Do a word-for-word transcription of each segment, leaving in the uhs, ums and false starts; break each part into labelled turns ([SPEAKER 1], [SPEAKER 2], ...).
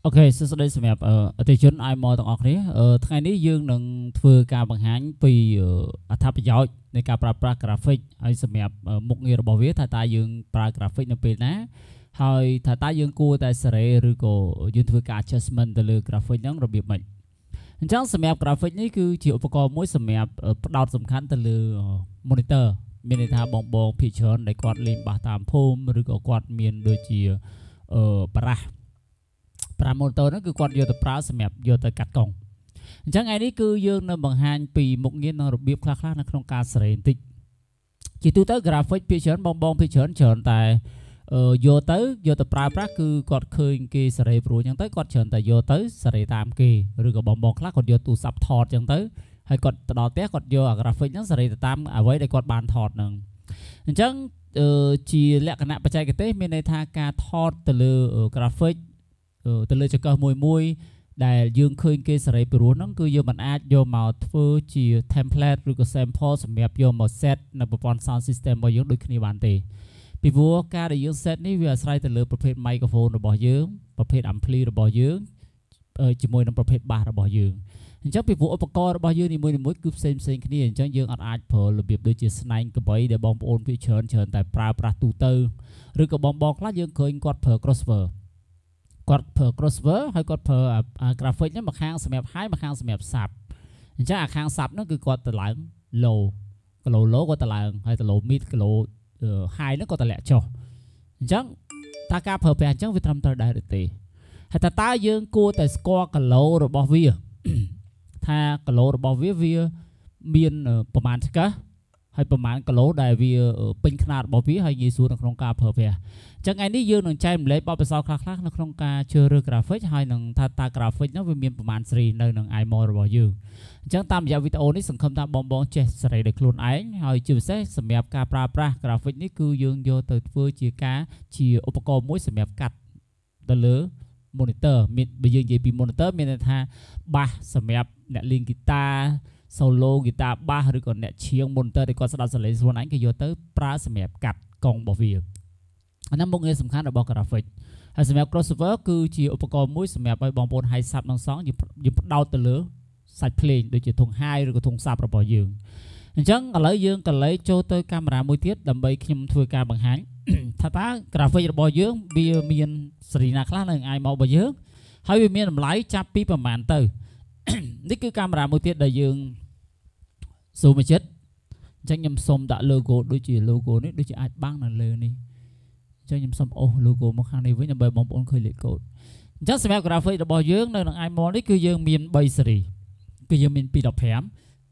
[SPEAKER 1] Ok,សួស្តីសម្រាប់អឺអតិថិជនអាយម៉លទាំងអស់គ្នាអឺថ្ងៃនេះយើងនឹងធ្វើការបង្ហាញពីអត្ថប្រយោជន៍នៃការប្រើប្រាស់ graphic ហើយសម្រាប់មុខងាររបស់វាថាតើយើងប្រើ graphic នៅពេលណាហើយថាតើយើងគួរតែសេរីឬក៏យើងធ្វើការ adjustment ទៅលើ graphic ហ្នឹងរបៀបម៉េចអញ្ចឹងសម្រាប់ graphic នេះគឺជាឧបករណ៍មួយសម្រាប់ផ្ដោតសំខាន់ទៅលើ monitor មានន័យថាបងបងភាគច្រើនដែលគាត់លេងបាសតាមភូមិឬក៏គាត់មានដូចជាអឺបារះប្រាំ monitor ហ្នឹងគឺគាត់យកទៅប្រើសម្រាប់យកទៅកាត់កង់អញ្ចឹងថ្ងៃនេះគឺយើងនៅបង្ហាញពីមុខងារនិងរបៀបខ្លះៗនៅក្នុងការសេរីបន្តិចជាទូទៅ graphic ភាគច្រើនបងបងភាគច្រើនច្រើនតែយកទៅយកទៅប្រើប្រាស់គឺគាត់ឃើញគេសេរីព្រោះអញ្ចឹងទៅគាត់ច្រើនតែយកទៅសេរីតាមគេឬក៏បងបងខ្លះគាត់យកទូរស័ព្ទថតអញ្ចឹងទៅហើយគាត់ទៅដល់ផ្ទះគាត់យកអា graphic ហ្នឹងសេរីទៅតាមអ្វីដែលគាត់បានថតហ្នឹងអញ្ចឹងជាលក្ខណៈបច្ចេកទេសមានន័យថាការថតទៅលើ graphicទៅលើចង្កឹះមួយមួយដែលយើងឃើញគេសេរីពីរោះហ្នឹងគឺយើងមិនអាចយកមកធ្វើជា template ឬក៏ sample សម្រាប់យកមក set នៅប្រព័ន្ធ sound system របស់យើងដូចគ្នាបានទេពីព្រោះការដែលយើង set នេះវាអាស្រ័យទៅលើប្រភេទ microphone របស់យើងប្រភេទ ampli របស់យើងជាមួយនឹងប្រភេទ bass របស់យើងអញ្ចឹងពីព្រោះឧបករណ៍របស់យើងនីមួយៗគឺផ្សេងផ្សេងគ្នាអញ្ចឹងយើងអត់អាចប្រើរបៀបដូចជាស្នែងកបីដែលបងប្អូនភាគច្រើនច្រើនតែប្រើប្រាស់ទូទៅឬក៏បងបងខ្លះយើងឃើញគាត់ប្រើ crossoverគាត់ប្រើ crossover ហើយគាត់ប្រើ graphic ហ្នឹងមួយខាងសម្រាប់ high មួយខាងសម្រាប់ sub អញ្ចឹងអាខាង sub ហ្នឹងគឺគាត់ទៅឡើង low គីឡូ low គាត់ទៅឡើងហើយទៅ low mid គីឡូ high ហ្នឹងគាត់ទៅលាក់ចុះអញ្ចឹងតើការប្រើប្រាស់អញ្ចឹងវាត្រឹមត្រូវដែរឬទេហើយតើតើយើងគួរតែស្គាល់គីឡូរបស់វាថាគីឡូរបស់វាវាមានប្រមាណឆ្កឹះហើយប្រមាណគីឡូដែលវាពេញខ្នាតរបស់វាហើយងាយស្រួលនៅក្នុងការប្រើប្រាស់អញ្ចឹងថ្ងៃនេះយើងនឹងចែកម្លែកបទពិសោធន៍ខ្លះៗនៅក្នុងការជ្រើសរើស graphic ហើយនឹងថាតើ graphic នោះវាមានប្រមាណសេរីនៅនឹង iMall របស់យើងអញ្ចឹងតាមរយៈវីដេអូនេះសង្ឃឹមថាបងបងចេះសេរីដោយខ្លួនឯងហើយជាពិសេសសម្រាប់ការប្រើប្រាស់ graphic នេះគឺយើងយកទៅធ្វើជាការជាឧបករណ៍មួយសម្រាប់កាត់ទៅលើ monitor មានបើយើងនិយាយពី monitor មានន័យថា bass សម្រាប់អ្នកលេងហ្គីតា solo ហ្គីតា bass ឬក៏អ្នកច្រៀង monitor ដែលគាត់ស្ដាប់សំឡេងខ្លួនឯងគេយកទៅប្រើសម្រាប់កាត់កង់របស់វាអានោះមុខងារសំខាន់របស់ graphic ហើយសម្រាប់ crossover គឺជាឧបករណ៍មួយសម្រាប់ឲ្យបងប្អូន high sub និង song យើងផ្ដោតទៅលើសាច់ភ្លេងដូចជាធុង high ឬក៏ធុង sub របស់យើងអញ្ចឹងឥឡូវយើងកលេចចូលទៅកាមេរ៉ាមួយទៀតដើម្បីខ្ញុំធ្វើការបង្ហាញថាតើ graphic របស់យើងវាមានសេរីណាខ្លះនៅឯមករបស់យើងហើយវាមានតម្លៃចាប់ពីប្រមាណទៅនេះគឺកាមេរ៉ាមួយទៀតដែលយើងស៊ូមមកចិត្តអញ្ចឹងខ្ញុំសុំដាក់ logo ដូចជា logo នេះដូចជាអាចបាំងនៅលើនេះអញ្ចឹងខ្ញុំសុំអូស logo មកខាងនេះវិញដើម្បីបងប្អូនឃើញលេខកូដអញ្ចឹងសម្រាប់ graphic របស់យើងនៅក្នុង iMall នេះគឺយើងមានបីស៊េរីគឺយើងមានពីរដប់ប្រាំ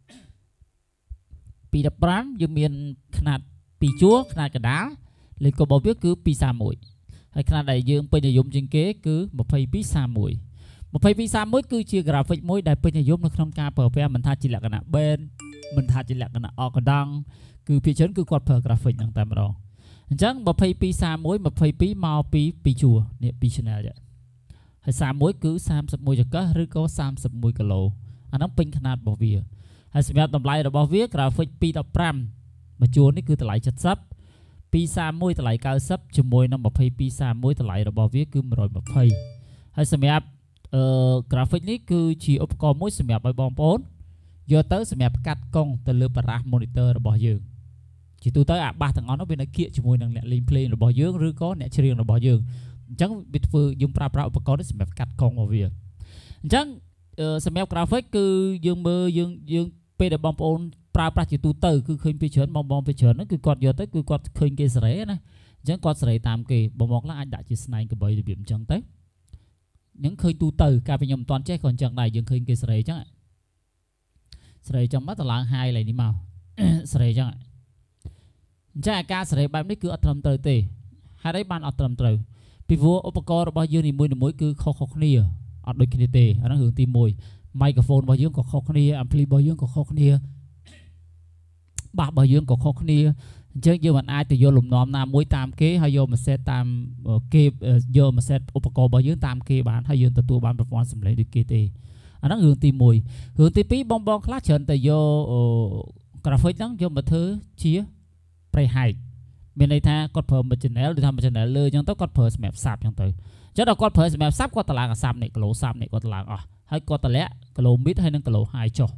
[SPEAKER 1] ពីរដប់ប្រាំយើងមានຂະຫນាតពីរជួរຂະຫນាតកណ្ដាលលេខកូដរបស់វាគឺពីរសាមមួយហើយຂະຫນាតដែលយើងពេញនិយមជាងគេគឺម្ភៃពីរសាមមួយម្ភៃពីរសាមមួយគឺជា graphic មួយដែលពេញនិយមនៅក្នុងការប្រើប្រាស់មិនថាជាលក្ខណៈ band មិនថាជាលក្ខណៈ organ គឺភាគច្រើនគឺគាត់ប្រើ graphic ហ្នឹងតែម្ដងអញ្ចឹងម្ភៃពីរសាមមួយ ម្ភៃពីរមកពីពីរជួរនេះពីរ channel ចឹងហើយសាមមួយគឺសាមសិបមួយចង្កឹះឬក៏សាមសិបមួយគីឡូអាហ្នឹងពេញຂະຫນាតរបស់វាហើយសម្រាប់តម្លៃរបស់វា graphic ពីរដប់ប្រាំមួយជួរនេះគឺតម្លៃចិតសិបពីរសាមមួយតម្លៃកៅសិបជាមួយនឹងម្ភៃពីរសាមមួយតម្លៃរបស់វាគឺមួយរយម្ភៃហើយសម្រាប់អឺ graphic នេះគឺជាឧបករណ៍មួយសម្រាប់ឲ្យបងប្អូនយកទៅសម្រាប់កាត់កង់ទៅលើបារះ monitor របស់យើងជាទូទៅអាបាសទាំងអស់នោះវានៅគៀកជាមួយនឹងអ្នកលេងភ្លេងរបស់យើងឬក៏អ្នកច្រៀងរបស់យើងអញ្ចឹងវាធ្វើយើងប្រើប្រាស់ឧបករណ៍នេះសម្រាប់កាត់កង់របស់វាអញ្ចឹងសម្រាប់ graphic គឺយើងមើលយើងយើងពេលដែលបងប្អូនប្រើប្រាស់ជាទូទៅគឺឃើញពីច្រើនបងបងពីច្រើនហ្នឹងគឺគាត់យកទៅគឺគាត់ឃើញគេសេរីណាអញ្ចឹងគាត់សេរីតាមគេបងបងខ្លះអាចដាក់ជាស្នែងកបីរបៀបអញ្ចឹងទៅហ្នឹងឃើញទូទៅកាលពីខ្ញុំមិនទាន់ចេះក៏អញ្ចឹងដែរយើងឃើញគេសេរីអញ្ចឹងសេរីអញ្ចឹងមកទៅឡើង high ឡើយនេះមកសេរីអញ្ចឹងអញ្ចឹងអាការសេរីបែបនេះគឺអត់ត្រឹមត្រូវទេហេតុអីបានអត់ត្រឹមត្រូវពីព្រោះឧបករណ៍របស់យើងនីមួយៗគឺខុសៗគ្នាអត់ដូចគ្នាទេអាហ្នឹងរឿងទីមួយ microphone របស់យើងក៏ខុសគ្នា ampli របស់យើងក៏ខុសគ្នាបាសរបស់យើងក៏ខុសគ្នាអញ្ចឹងយើងមិនអាចទៅយកលំនាំណាមួយតាមគេហើយយកមក set តាមគេយកមក set ឧបករណ៍របស់យើងតាមគេបានហើយយើងទទួលបានប្រព័ន្ធសំឡេងដូចគេទេអាហ្នឹងរឿងទីមួយរឿងទីពីរបងបងខ្លះច្រើនតែយក graphic ហ្នឹងយកមកធ្វើជាប្រេហែក bên đây tha cột phở một channel để tham một channel lừa nhưng tới cột phở map sạp nhưng tới chứ đâu cột phở map sạp cột tờ làng sạp này cột sạp này cột tờ làng à hay cột tờ lẽ cột mid hay năng cột hai cho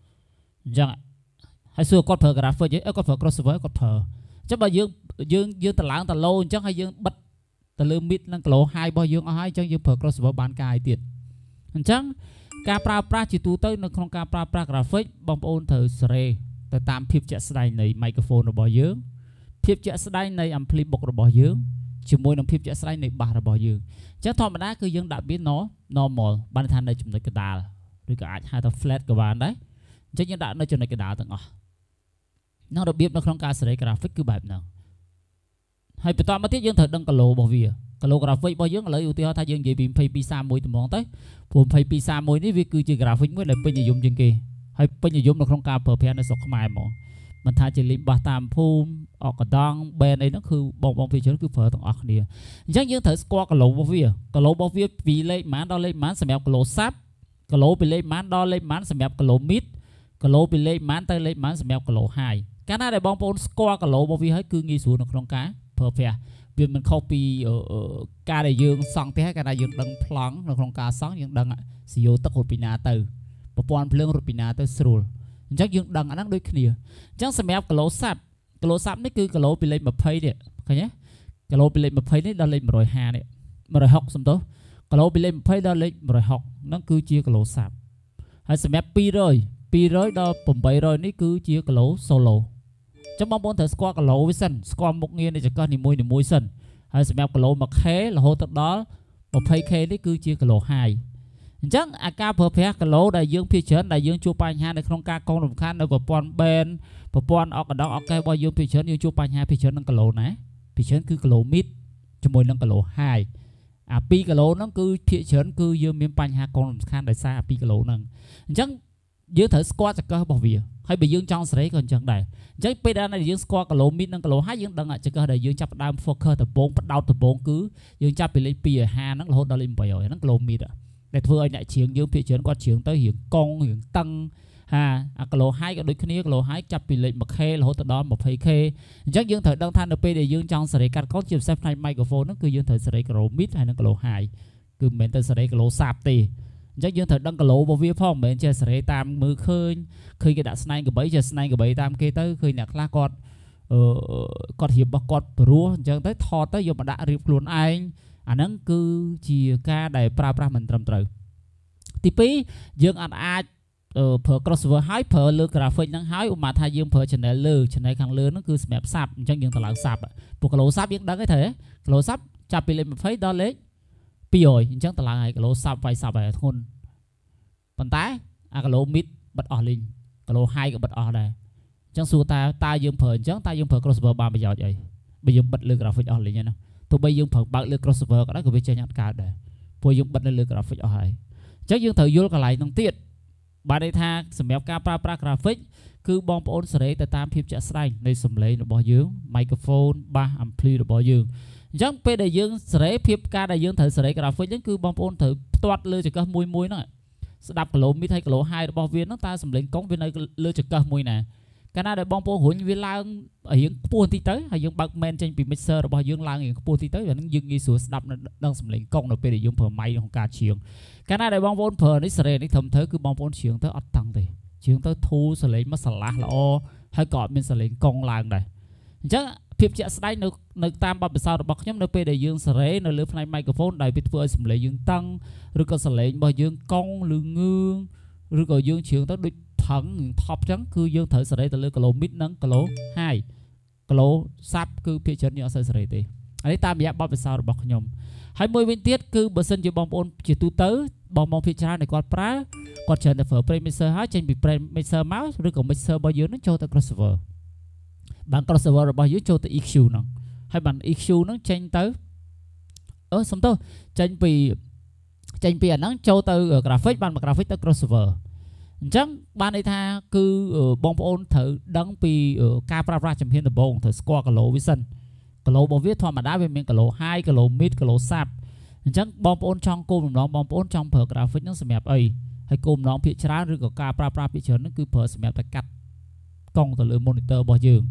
[SPEAKER 1] chẳng hay xưa cột phở graphic chứ cột phở crossover cột phở chứ bao dương dương dương tờ làng tờ lâu chứ hay dương bật tờ lừa mid năng cột hai bao dương hai chứ dương phở crossover bán cài tiền chẳng ca pra pra chỉ tu tới nó không ca pra pra graphic bom ôn thử sợiแต่ตามភាពជាក់ស្ដែងនៃ microphone របស់យើងភាពជាក់ស្ដែងនៃ ampli box របស់យើងជាមួយនឹងភាពជាក់ស្ដែងនៃ bass របស់យើងអញ្ចឹងធម្មតាគឺយើងដាក់វា normal បានថានៅចំណុចកណ្ដាលឬក៏អាចហៅថា flat ក៏បានដែរអញ្ចឹងយើងដាក់នៅចំណុចកណ្ដាលទាំងអស់នៅរបៀបនៅក្នុងការសេរី graphic គឺបែបហ្នឹងហើយបន្តមកទៀតយើងត្រូវដឹង color របស់វា color graphic របស់យើងឥឡូវឧទាហរណ៍ថាយើងនិយាយពី ยี่สิบสามสิบเอ็ด ត្មងទៅព្រោះ ยี่สิบสามสิบเอ็ด នេះវាគឺជា graphic មួយដែលពេញនិយមជាងគេហើយពេញនិយមនៅក្នុងការប្រើប្រាស់នៅស្រុកខ្មែរហ្មងមិនថាជាលេខបាសតាមភូមិអកដង band អីហ្នឹងគឺបងបងពីច្រើនគឺប្រើទាំងអស់គ្នាអញ្ចឹងយើងត្រូវស្គាល់ color របស់វា color របស់វាពីលេខប៉ុន្មានដល់លេខប៉ុន្មានសម្រាប់ color sub color ពីលេខប៉ុន្មានដល់លេខប៉ុន្មានសម្រាប់ color mid color ពីលេខប៉ុន្មានទៅលេខប៉ុន្មានសម្រាប់ color high កាលណាដែលបងប្អូនស្គាល់ color របស់វាហើយគឺងាយស្រួលនៅក្នុងការប្រើប្រាស់វាមិនខុសពីការដែលយើងសង់ផ្ទះកាលណាយើងដឹងប្លង់នៅក្នុងការសង់យើងដឹងស៊ីយ៉ូទឹករត់ពីណាទៅប្រព័ន្ធភ្លើងរត់ពីណាទៅស្រួលអញ្ចឹងយើងដឹងអាហ្នឹងដូចគ្នាអញ្ចឹងសម្រាប់គីឡូសាប់គីឡូសាប់នេះគឺគីឡូពីលេខยี่สิบនេះឃើញទេគីឡូពីលេខยี่สิบនេះដល់លេខหนึ่งร้อยห้าនេះหนึ่งร้อยหกសំទោសគីឡូពីលេខยี่สิบដល់លេខหนึ่งร้อยหกហ្នឹងគឺជាគីឡូសាប់ហើយសម្រាប់ពីររយ ពីររយដល់แปดร้อยនេះគឺជាគីឡូសូឡូអញ្ចឹងបងប្អូនត្រូវស្គាល់គីឡូវាសិនស្គាល់មុខងារនៃចង្កឹះនីមួយនីមួយសិនហើយសម្រាប់គីឡូ one K រហូតទៅដល់ twenty K នេះគឺជាគីឡូ high អញ្ចឹងអាការប្រើប្រាស់គីឡូដែលយើងភាគច្រើនដែលយើងជួបបញ្ហានៅក្នុងការកងរំខាននៅប្រព័ន្ធ band ប្រព័ន្ធអកដងអកេសរបស់យើងភាគច្រើនយើងជួបបញ្ហាភាគច្រើននឹងគីឡូណាភាគច្រើនគឺគីឡូ mid ជាមួយនឹងគីឡូ high អាtwoគីឡូហ្នឹងគឺភាគច្រើនគឺយើងមានបញ្ហាកងរំខានដោយសារអាtwoគីឡូហ្នឹងអញ្ចឹងយើងត្រូវស្គាល់ចង្កឹះរបស់វាហើយបើយើងចង់សេរីក៏អញ្ចឹងដែរអញ្ចឹងពេលដែលយើងស្គាល់គីឡូ mid និងគីឡូ high យើងដឹងចង្កឹះដែលយើងចាប់ផ្ដើម focus ដំបូងផ្ដោតដំបូងគឺយើងចាប់ពីលេខtwo50ហ្នឹងរហូតដល់លេខeight hundredហ្នឹងគីឡូ midដែលធ្វើឲ្យអ្នកច្រៀងយើងភាគច្រើនគាត់ច្រៀងទៅរៀងកងរៀងតឹងហាអាគីឡូ high ក៏ដូចគ្នាគីឡូ high ចាប់ពីលេខone K រហូតដល់twenty K អញ្ចឹងយើងត្រូវដឹងថានៅពេលដែលយើងចង់សេរីកាត់កូនជាពិសេសផ្នែក microphone ហ្នឹងគឺយើងត្រូវសេរីគីឡូ mid ហើយនិងគីឡូ high គឺមិនមែនទៅសេរីគីឡូសាបទេអញ្ចឹងយើងត្រូវដឹងគីឡូរបស់វាផងមិនមែនចេះសេរីតាមមើលឃើញឃើញគេដាក់ស្នែងកបីចេះស្នែងកបីតាមគេទៅឃើញអ្នកខ្លះគាត់អឺគាត់រៀបរបស់គាត់ព្រោះអញ្ចឹងទៅថតទៅយកមកដាក់រៀបខ្លួនឯងអាហ្នឹងគឺជាការដែលប្រើប្រាស់មិនត្រឹមត្រូវទីtwoយើងអាចអាចប្រើ crossover ហើយប្រើលើ graphic ហ្នឹងហើយឧបមាថាយើងប្រើ channel លើ channel ខាងលើហ្នឹងគឺសម្រាប់ sub អញ្ចឹងយើងទៅឡើង sub ពួក kilo sub យើងដឹងទេត្រូវទេ kilo sub ចាប់ពីលេខtwentyដល់លេខtwo hundredអញ្ចឹងទៅឡើងហើយ kilo sub វាយ sub ហើយធ្ងន់ប៉ុន្តែអា kilo mid បិទអស់លេង kilo high ក៏បិទអស់ដែរអញ្ចឹងសួរតើតើយើងប្រើអញ្ចឹងតើយើងប្រើ crossover បានប្រយោជន៍អីបើយើងបិទលើ graphic អស់លេងហ្នឹងទោះបីយើងប្រើបើកលើ crossover ក៏ដោយក៏វាចេញអត់កើតដែរព្រោះយើងបិទនៅលើ graphic អស់ហើយអញ្ចឹងយើងត្រូវយល់កន្លែងហ្នឹងទៀតបានន័យថាសម្រាប់ការប្រើប្រាស់ graphic គឺបងប្អូនសេរីទៅតាមភាពជាក់ស្ដែងនៃសំឡេងរបស់យើង microphone bass ampli របស់យើងអញ្ចឹងពេលដែលយើងសេរីភាពការដែលយើងត្រូវសេរី graphic ហ្នឹងគឺបងប្អូនត្រូវផ្ទាត់លើចង្កឹះមួយមួយហ្នឹងស្ដាប់គីឡូ mid ហើយគីឡូ high របស់វាហ្នឹងតើសំឡេងកង់វានៅលើចង្កឹះមួយណាកាលណាដែលបងប្អូនរុញវាឡើងរៀងខ្ពស់បន្តិចទៅហើយយើងបើក main ចេញពី mixer របស់យើងឡើងរៀងខ្ពស់បន្តិចទៅអាហ្នឹងយើងងាយស្រួលស្ដាប់នឹងសំឡេងកង់នៅពេលដែលយើងប្រើ mic ក្នុងការច្រៀងកាលណាដែលបងប្អូនប្រើនេះសេរីនេះធំទៅគឺបងប្អូនច្រៀងទៅអត់តឹងទេច្រៀងទៅធូរសលេងមកស្រឡះល្អហើយក៏អត់មានសលេងកង់ឡើងដែរអញ្ចឹងភាពជាក់ស្ដែងនៅនៅតាមបទពិសោធន៍របស់ខ្ញុំនៅពេលដែលយើងសេរីនៅលើផ្នែក microphone ដែលវាធ្វើឲ្យសំឡេងយើងតឹងឬក៏សលេងរបស់យើងកង់ឬងឿងឬក៏យើងច្រៀងទៅដូចថឹងថប់អញ្ចឹងគឺយើងត្រូវសេរីទៅលើគីឡូ mid និងគីឡូ high គីឡូ sub គឺភាគច្រើនយើងអត់សូវសេរីទេអានេះតាមរយៈបទពិសោធន៍របស់ខ្ញុំហើយមួយវិញទៀតគឺបើសិនជាបងប្អូនជាទូទៅបងប្អូនភាគច្រើនដែលគាត់ប្រើគាត់ច្រើនតែប្រើ pre mixer ហើយចេញពី pre mixer មកឬក៏ mixer របស់យើងនឹងចូលទៅ crossover បាន crossover របស់យើងចូលទៅ E Q ហ្នឹងហើយបាន E Q ហ្នឹងចេញទៅអឺសុំទោសចេញពីចេញពីអាហ្នឹងចូលទៅ graphic បានមក graphic ទៅ crossover អញ្ចឹងបានន័យថាគឺបងប្អូនត្រូវដឹងពីការប្រើប្រាស់ជំហានដំបូងត្រូវស្គាល់គីឡូវាសិនគីឡូរបស់វាធម្មតាវាមានគីឡូ high គីឡូ mid គីឡូ sub អញ្ចឹងបងប្អូនចង់គោលបំណងបងប្អូនចង់ប្រើ graphic ហ្នឹងសម្រាប់អីហើយគោលបំណងភាគច្រើនឬក៏ការប្រើប្រាស់ភាគច្រើនហ្នឹងគឺប្រើសម្រាប់តែកាត់កង់ទៅលើ monitor របស់យើងអ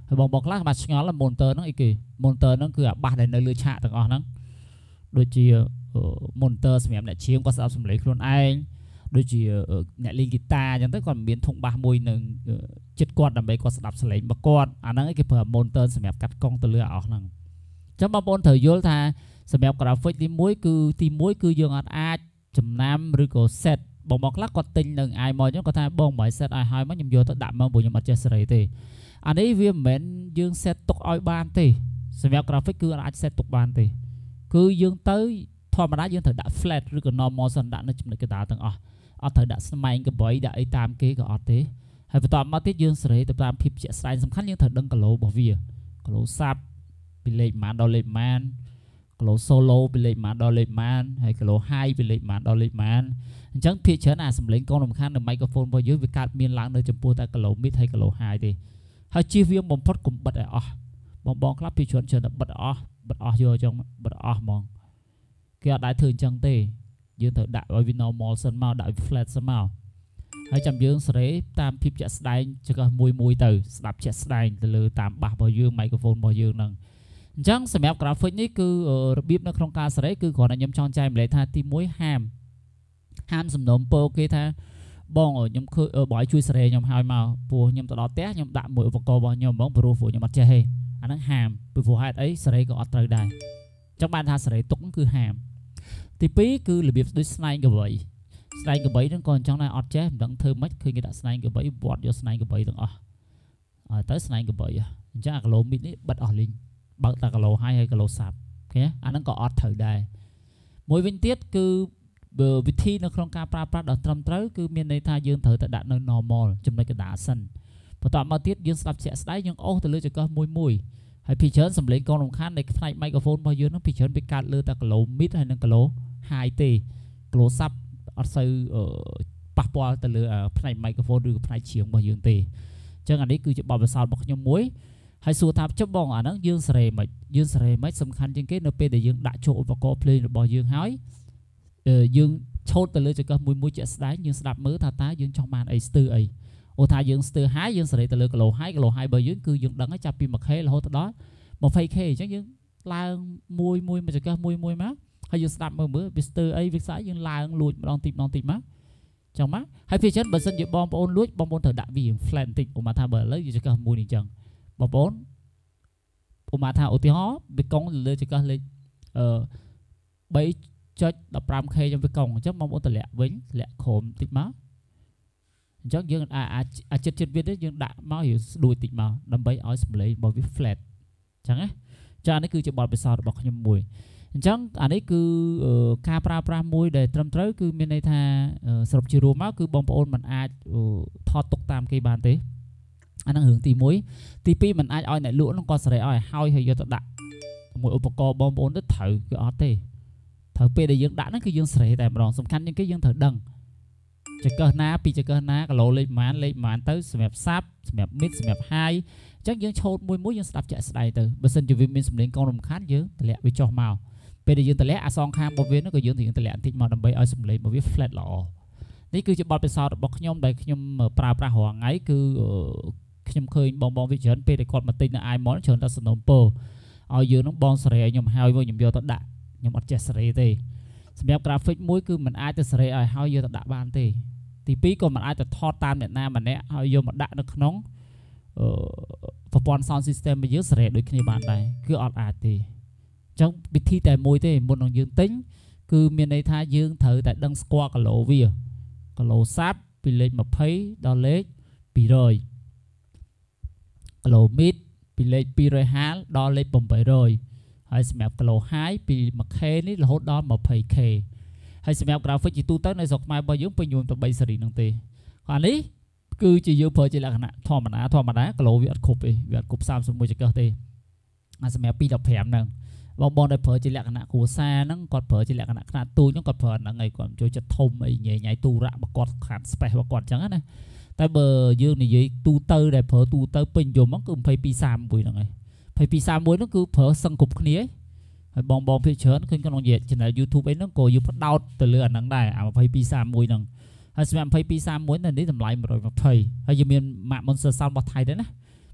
[SPEAKER 1] ហើយបងបងខ្លះបាទឆ្ងល់ monitor ហ្នឹងអីគេ monitor ហ្នឹងគឺអាបាសដែលនៅលើឆាកទាំងអស់ហ្នឹងដូចជា monitor សម្រាប់អ្នកច្រៀងគាត់ស្ដាប់សំឡេងខ្លួនឯងដូចជាអ្នកលេងហ្គីតាអញ្ចឹងទៅគាត់មានធុងបាសមួយនឹងចិត្តគាត់ដើម្បីគាត់ស្ដាប់សំឡេងរបស់គាត់អាហ្នឹងគេប្រើ monitor សម្រាប់កាត់កង់ទៅលើអស់ហ្នឹងអញ្ចឹងបងប្អូនត្រូវយល់ថាសម្រាប់ graphic ទីមួយគឺទីមួយគឺយើងអត់អាចចំណាំឬក៏ set បងបងខ្លះគាត់ទិញនឹង i មកអញ្ចឹងគាត់ថាបងមិន set ឲ្យហើយមកខ្ញុំយកទៅដាក់មកព្រោះខ្ញុំអត់ចេះសេរីទេអានេះវាមិនមែនយើង set ទុកឲ្យបានទេសម្រាប់ graphic គឺអាច set ទុកបានទេគឺយើងទៅធម្មតាយើងត្រូវដាក់ flat ឬក៏ normal សិនដាក់នៅចំណុចកណ្ដាលទាំងអស់អត់ត្រូវដាក់ស្មែងកបីដាក់អីតាមគេក៏អត់ទេហើយបន្តមកទៀតយើងសេរីទៅតាមភាពជាក់ស្ដែងសំខាន់យើងត្រូវដឹងគីឡូរបស់វាគីឡូសាប់ពីលេខប៉ុន្មានដល់លេខប៉ុន្មានគីឡូ solo ពីលេខប៉ុន្មានដល់លេខប៉ុន្មានហើយគីឡូ high ពីលេខប៉ុន្មានដល់លេខប៉ុន្មានអញ្ចឹងភាគច្រើនអាសំឡេងកូនសំខាន់នៅ microphone របស់យើងវាកើតមានឡើងនៅចំពោះតែគីឡូ mid ហើយគីឡូ high ទេហើយជៀសវាងបំផុតកុំបិទឲ្យអស់បងបងខ្លះភាគច្រើនច្រើនតែបិទអស់បិទអស់យកអញ្ចឹងបិទអស់ហ្មងគេអត់ដែរធ្វើអញ្ចឹងទេយើងត្រូវដាក់ឲ្យវា normal សិនមកដាក់ឲ្យ flat សិនមកហើយចាំយើងសេរីតាមភាពជាក់ស្ដែងចង្កឹះមួយមួយទៅស្ដាប់ជាក់ស្ដែងទៅលើតាមបាសរបស់យើង microphone របស់យើងហ្នឹងអញ្ចឹងសម្រាប់ graphic នេះគឺរបៀបនៅក្នុងការសេរីគឺគ្រាន់តែខ្ញុំចង់ចែកម្លែកថាទីមួយហាមហាមសំណូមពរគេថាបងខ្ញុំឃើញបងឲ្យជួយសេរីខ្ញុំឲ្យមកព្រោះខ្ញុំទៅដល់ផ្ទះខ្ញុំដាក់មួយឧបករណ៍របស់ខ្ញុំហ្មងព្រោះព្រោះខ្ញុំអត់ចេះទេអាហ្នឹងហាមពីព្រោះហេតុអីសេរីក៏អត់ត្រូវដែរអញ្ចឹងបានថាសេរីទុកគឺហាមទីពីរគឺរបៀបដូចស្នែងកវីស្នែងកវីហ្នឹងក៏អញ្ចឹងដែរអត់ចេះមិនដឹងធ្វើម៉េចឃើញគេដាក់ស្នែងកវីវត្តយកស្នែងកវីទាំងអស់ហើយទៅស្នែងកវីអញ្ចឹងអាគីឡូមីតនេះបិទអស់លីងបើកតែគីឡូ high ហើយគីឡូសាប់ឃើញអាហ្នឹងក៏អត់ត្រូវដែរមួយវិញទៀតគឺវិធីនៅក្នុងការប្រើប្រាស់ដ៏ត្រឹមត្រូវគឺមានន័យថាយើងត្រូវតែដាក់នៅ normal ចំណុចកណ្ដាលសិនបន្ទាប់មកទៀតយើងស្ដាប់ជាក់ស្ដែងយើងអូសទៅលើចង្កឹះមួយមួយហើយពីច្រើនសំឡេងកូនរំខាននៃផ្នែក microphone របស់យើងហ្នឹងពីច្រើនវាកើតលើតែគីឡូ mid ហើយនិងគីឡូ high ទេគីឡូសាប់អត់សូវប៉ះពាល់ទៅលើផ្នែក microphone ឬផ្នែកច្រៀងរបស់យើងទេអញ្ចឹងអានេះគឺជាបទពិសោធន៍របស់ខ្ញុំមួយហើយសួរថាចុះបងអាហ្នឹងយើងសេរីមិនយើងសេរីមិនសំខាន់ជាងគេនៅពេលដែលយើងដាក់ចូលឧបករណ៍ភ្លេងរបស់យើងហើយយើងឆូតទៅលើចង្កឹះមួយមួយជាក់ស្ដែងយើងស្ដាប់មើលថាតើយើងចង់បានអីស្ទើអីអូថាយើងស្ទើ high យើងសេរីទៅលើគីឡូ high គីឡូ high របស់យើងគឺយើងដឹងហើយចាប់ពី one K រហូតដល់ twenty K អញ្ចឹងយើងឡើងមួយមួយមួយចង្កឹះមួយមួយមកហើយយើងស្ដាប់មើលមើលវាស្ទើអីវាស្អីយើងឡើងលួចម្ដងតិចម្ដងតិចមកចឹងមកហើយពេលចឹងបើសិនជាបងប្អូនលួចបងប្អូនត្រូវដាក់វា flat បន្តិចឧបមាថាបើឥឡូវយើងចង្កឹះមួយនេះអញ្ចឹងបងប្អូនឧបមាថាឧទាហរណ៍វាកង់លើចង្កឹះលេខអឺthree point one five K ចឹងវាកង់អញ្ចឹងបងប្អូនតម្លាក់វិញតម្លាក់ក្រោមតិចមកអញ្ចឹងយើងអាចចិត្តចិត្តវាទៅយើងដាក់មកយើងស្ដួយតិចមកដើម្បីឲ្យសំឡេងរបស់វា flat អញ្ចឹងណាចានេះគឺជាបទពិសោធន៍របស់ខ្ញុំមួយអញ្ចឹងអានេះគឺការប្រើប្រាស់មួយដែលត្រឹមត្រូវគឺមានន័យថាសរុបជារួមមកគឺបងប្អូនមិនអាចថតទុកតាមគេបានទេអាហ្នឹងរឿងទីមួយទីពីរមិនអាចឲ្យអ្នកលក់ហ្នឹងគាត់សេរីឲ្យហើយហើយយកទៅដាក់មួយឧបករណ៍បងប្អូនទៅត្រូវគឺអត់ទេត្រូវពេលដែលយើងដាក់ហ្នឹងគឺយើងសេរីតែម្ដងសំខាន់ជាងគេយើងត្រូវដឹងចង្កឹះណាពីចង្កឹះណាគីឡូលេខប៉ុន្មានលេខប៉ុន្មានទៅសម្រាប់សាប់សម្រាប់ mid សម្រាប់ high អញ្ចឹងយើងឆូតមួយមួយយើងស្ដាប់ជាក់ស្ដែងទៅបើសិនជាវាមានសម្លេងកូនរំខានយើងតម្លាក់វាចុះមកពេលដែលយើងតម្លាក់អាសងខាងរបស់វានោះក៏យើងត្រូវតម្លាក់បន្តិចមកដើម្បីឲ្យសម្លេងរបស់វា flat ល្អនេះគឺជាបទពិសោធន៍របស់ខ្ញុំដែលខ្ញុំប្រើប្រាស់រាល់ថ្ងៃគឺខ្ញុំឃើញបងបងវាច្រើនពេលដែលគាត់មកទិញនៅ iMon ច្រើនតែសំណូមពរឲ្យយើងនឹងបងសេរីឲ្យខ្ញុំហើយវិញខ្ញុំយកទៅដាក់ខ្ញុំអត់ចេះសេរីទេសម្រាប់ graphic មួយគឺมันអាចទៅសេរីឲ្យហើយយកទៅដាក់បានទេទីពីរក៏มันអាចទៅថតតាមអ្នកណាម្នាក់ហើយយកមកដាក់នៅក្នុងប្រព័ន្ធ sound system របស់យើងសេរីដូចគ្នាបានដែរគឺអត់អាចទេអញ្ចឹងវិធីតែមួយទេមុននឹងយើងទិញគឺមានន័យថាយើងត្រូវតែដឹងស្គាល់គីឡូវាគីឡូសាប់ពីលេខtwentyដល់លេខtwo hundredគីឡូ mid ពីលេខtwo hundred fiftyដល់លេខeight hundredហើយសម្រាប់គីឡូ high ពី one K នេះរហូតដល់twenty K ហើយសម្រាប់ graphic ជាទូទៅនៅស្រុកខ្មែររបស់យើងពេញនិយមតែthreeស៊េរីហ្នឹងទេអានេះគឺជាយើងប្រើជាលក្ខណៈធម្មតាធម្មតាគីឡូវាអត់គ្រប់ទេវាអត់គ្រប់thirty-oneចង្កឹះទេអាសម្រាប់two fifteenហ្នឹងបងបងដែលប្រើជាលក្ខណៈគ្រួសារហ្នឹងគាត់ប្រើជាលក្ខណៈខ្នាតទូចហ្នឹងគាត់ប្រើហ្នឹងហើយគាត់ចូលចិត្តធំអីញ៉ៃញ៉ៃទូរៈរបស់គាត់ខាត់ space របស់គាត់អញ្ចឹងណាតែបើយើងនិយាយទូទៅដែលប្រើទូទៅពេញនិយមហ្នឹងគឺtwenty-two thirty-oneហ្នឹងហើយtwenty-two thirty-oneហ្នឹងគឺប្រើសឹងគ្រប់គ្នាហើយបងបងភាគច្រើនឃើញក្នុងនិយាយ channel YouTube អីហ្នឹងក៏យើងផ្ដោតទៅលើអាហ្នឹងដែរអាtwenty-two thirty-oneហ្នឹងហើយសម្រាប់twenty-two thirty-oneនៅនេះតម្លៃone twentyហើយយើងមាន Mac Monster Sound របស់ថៃដែរណា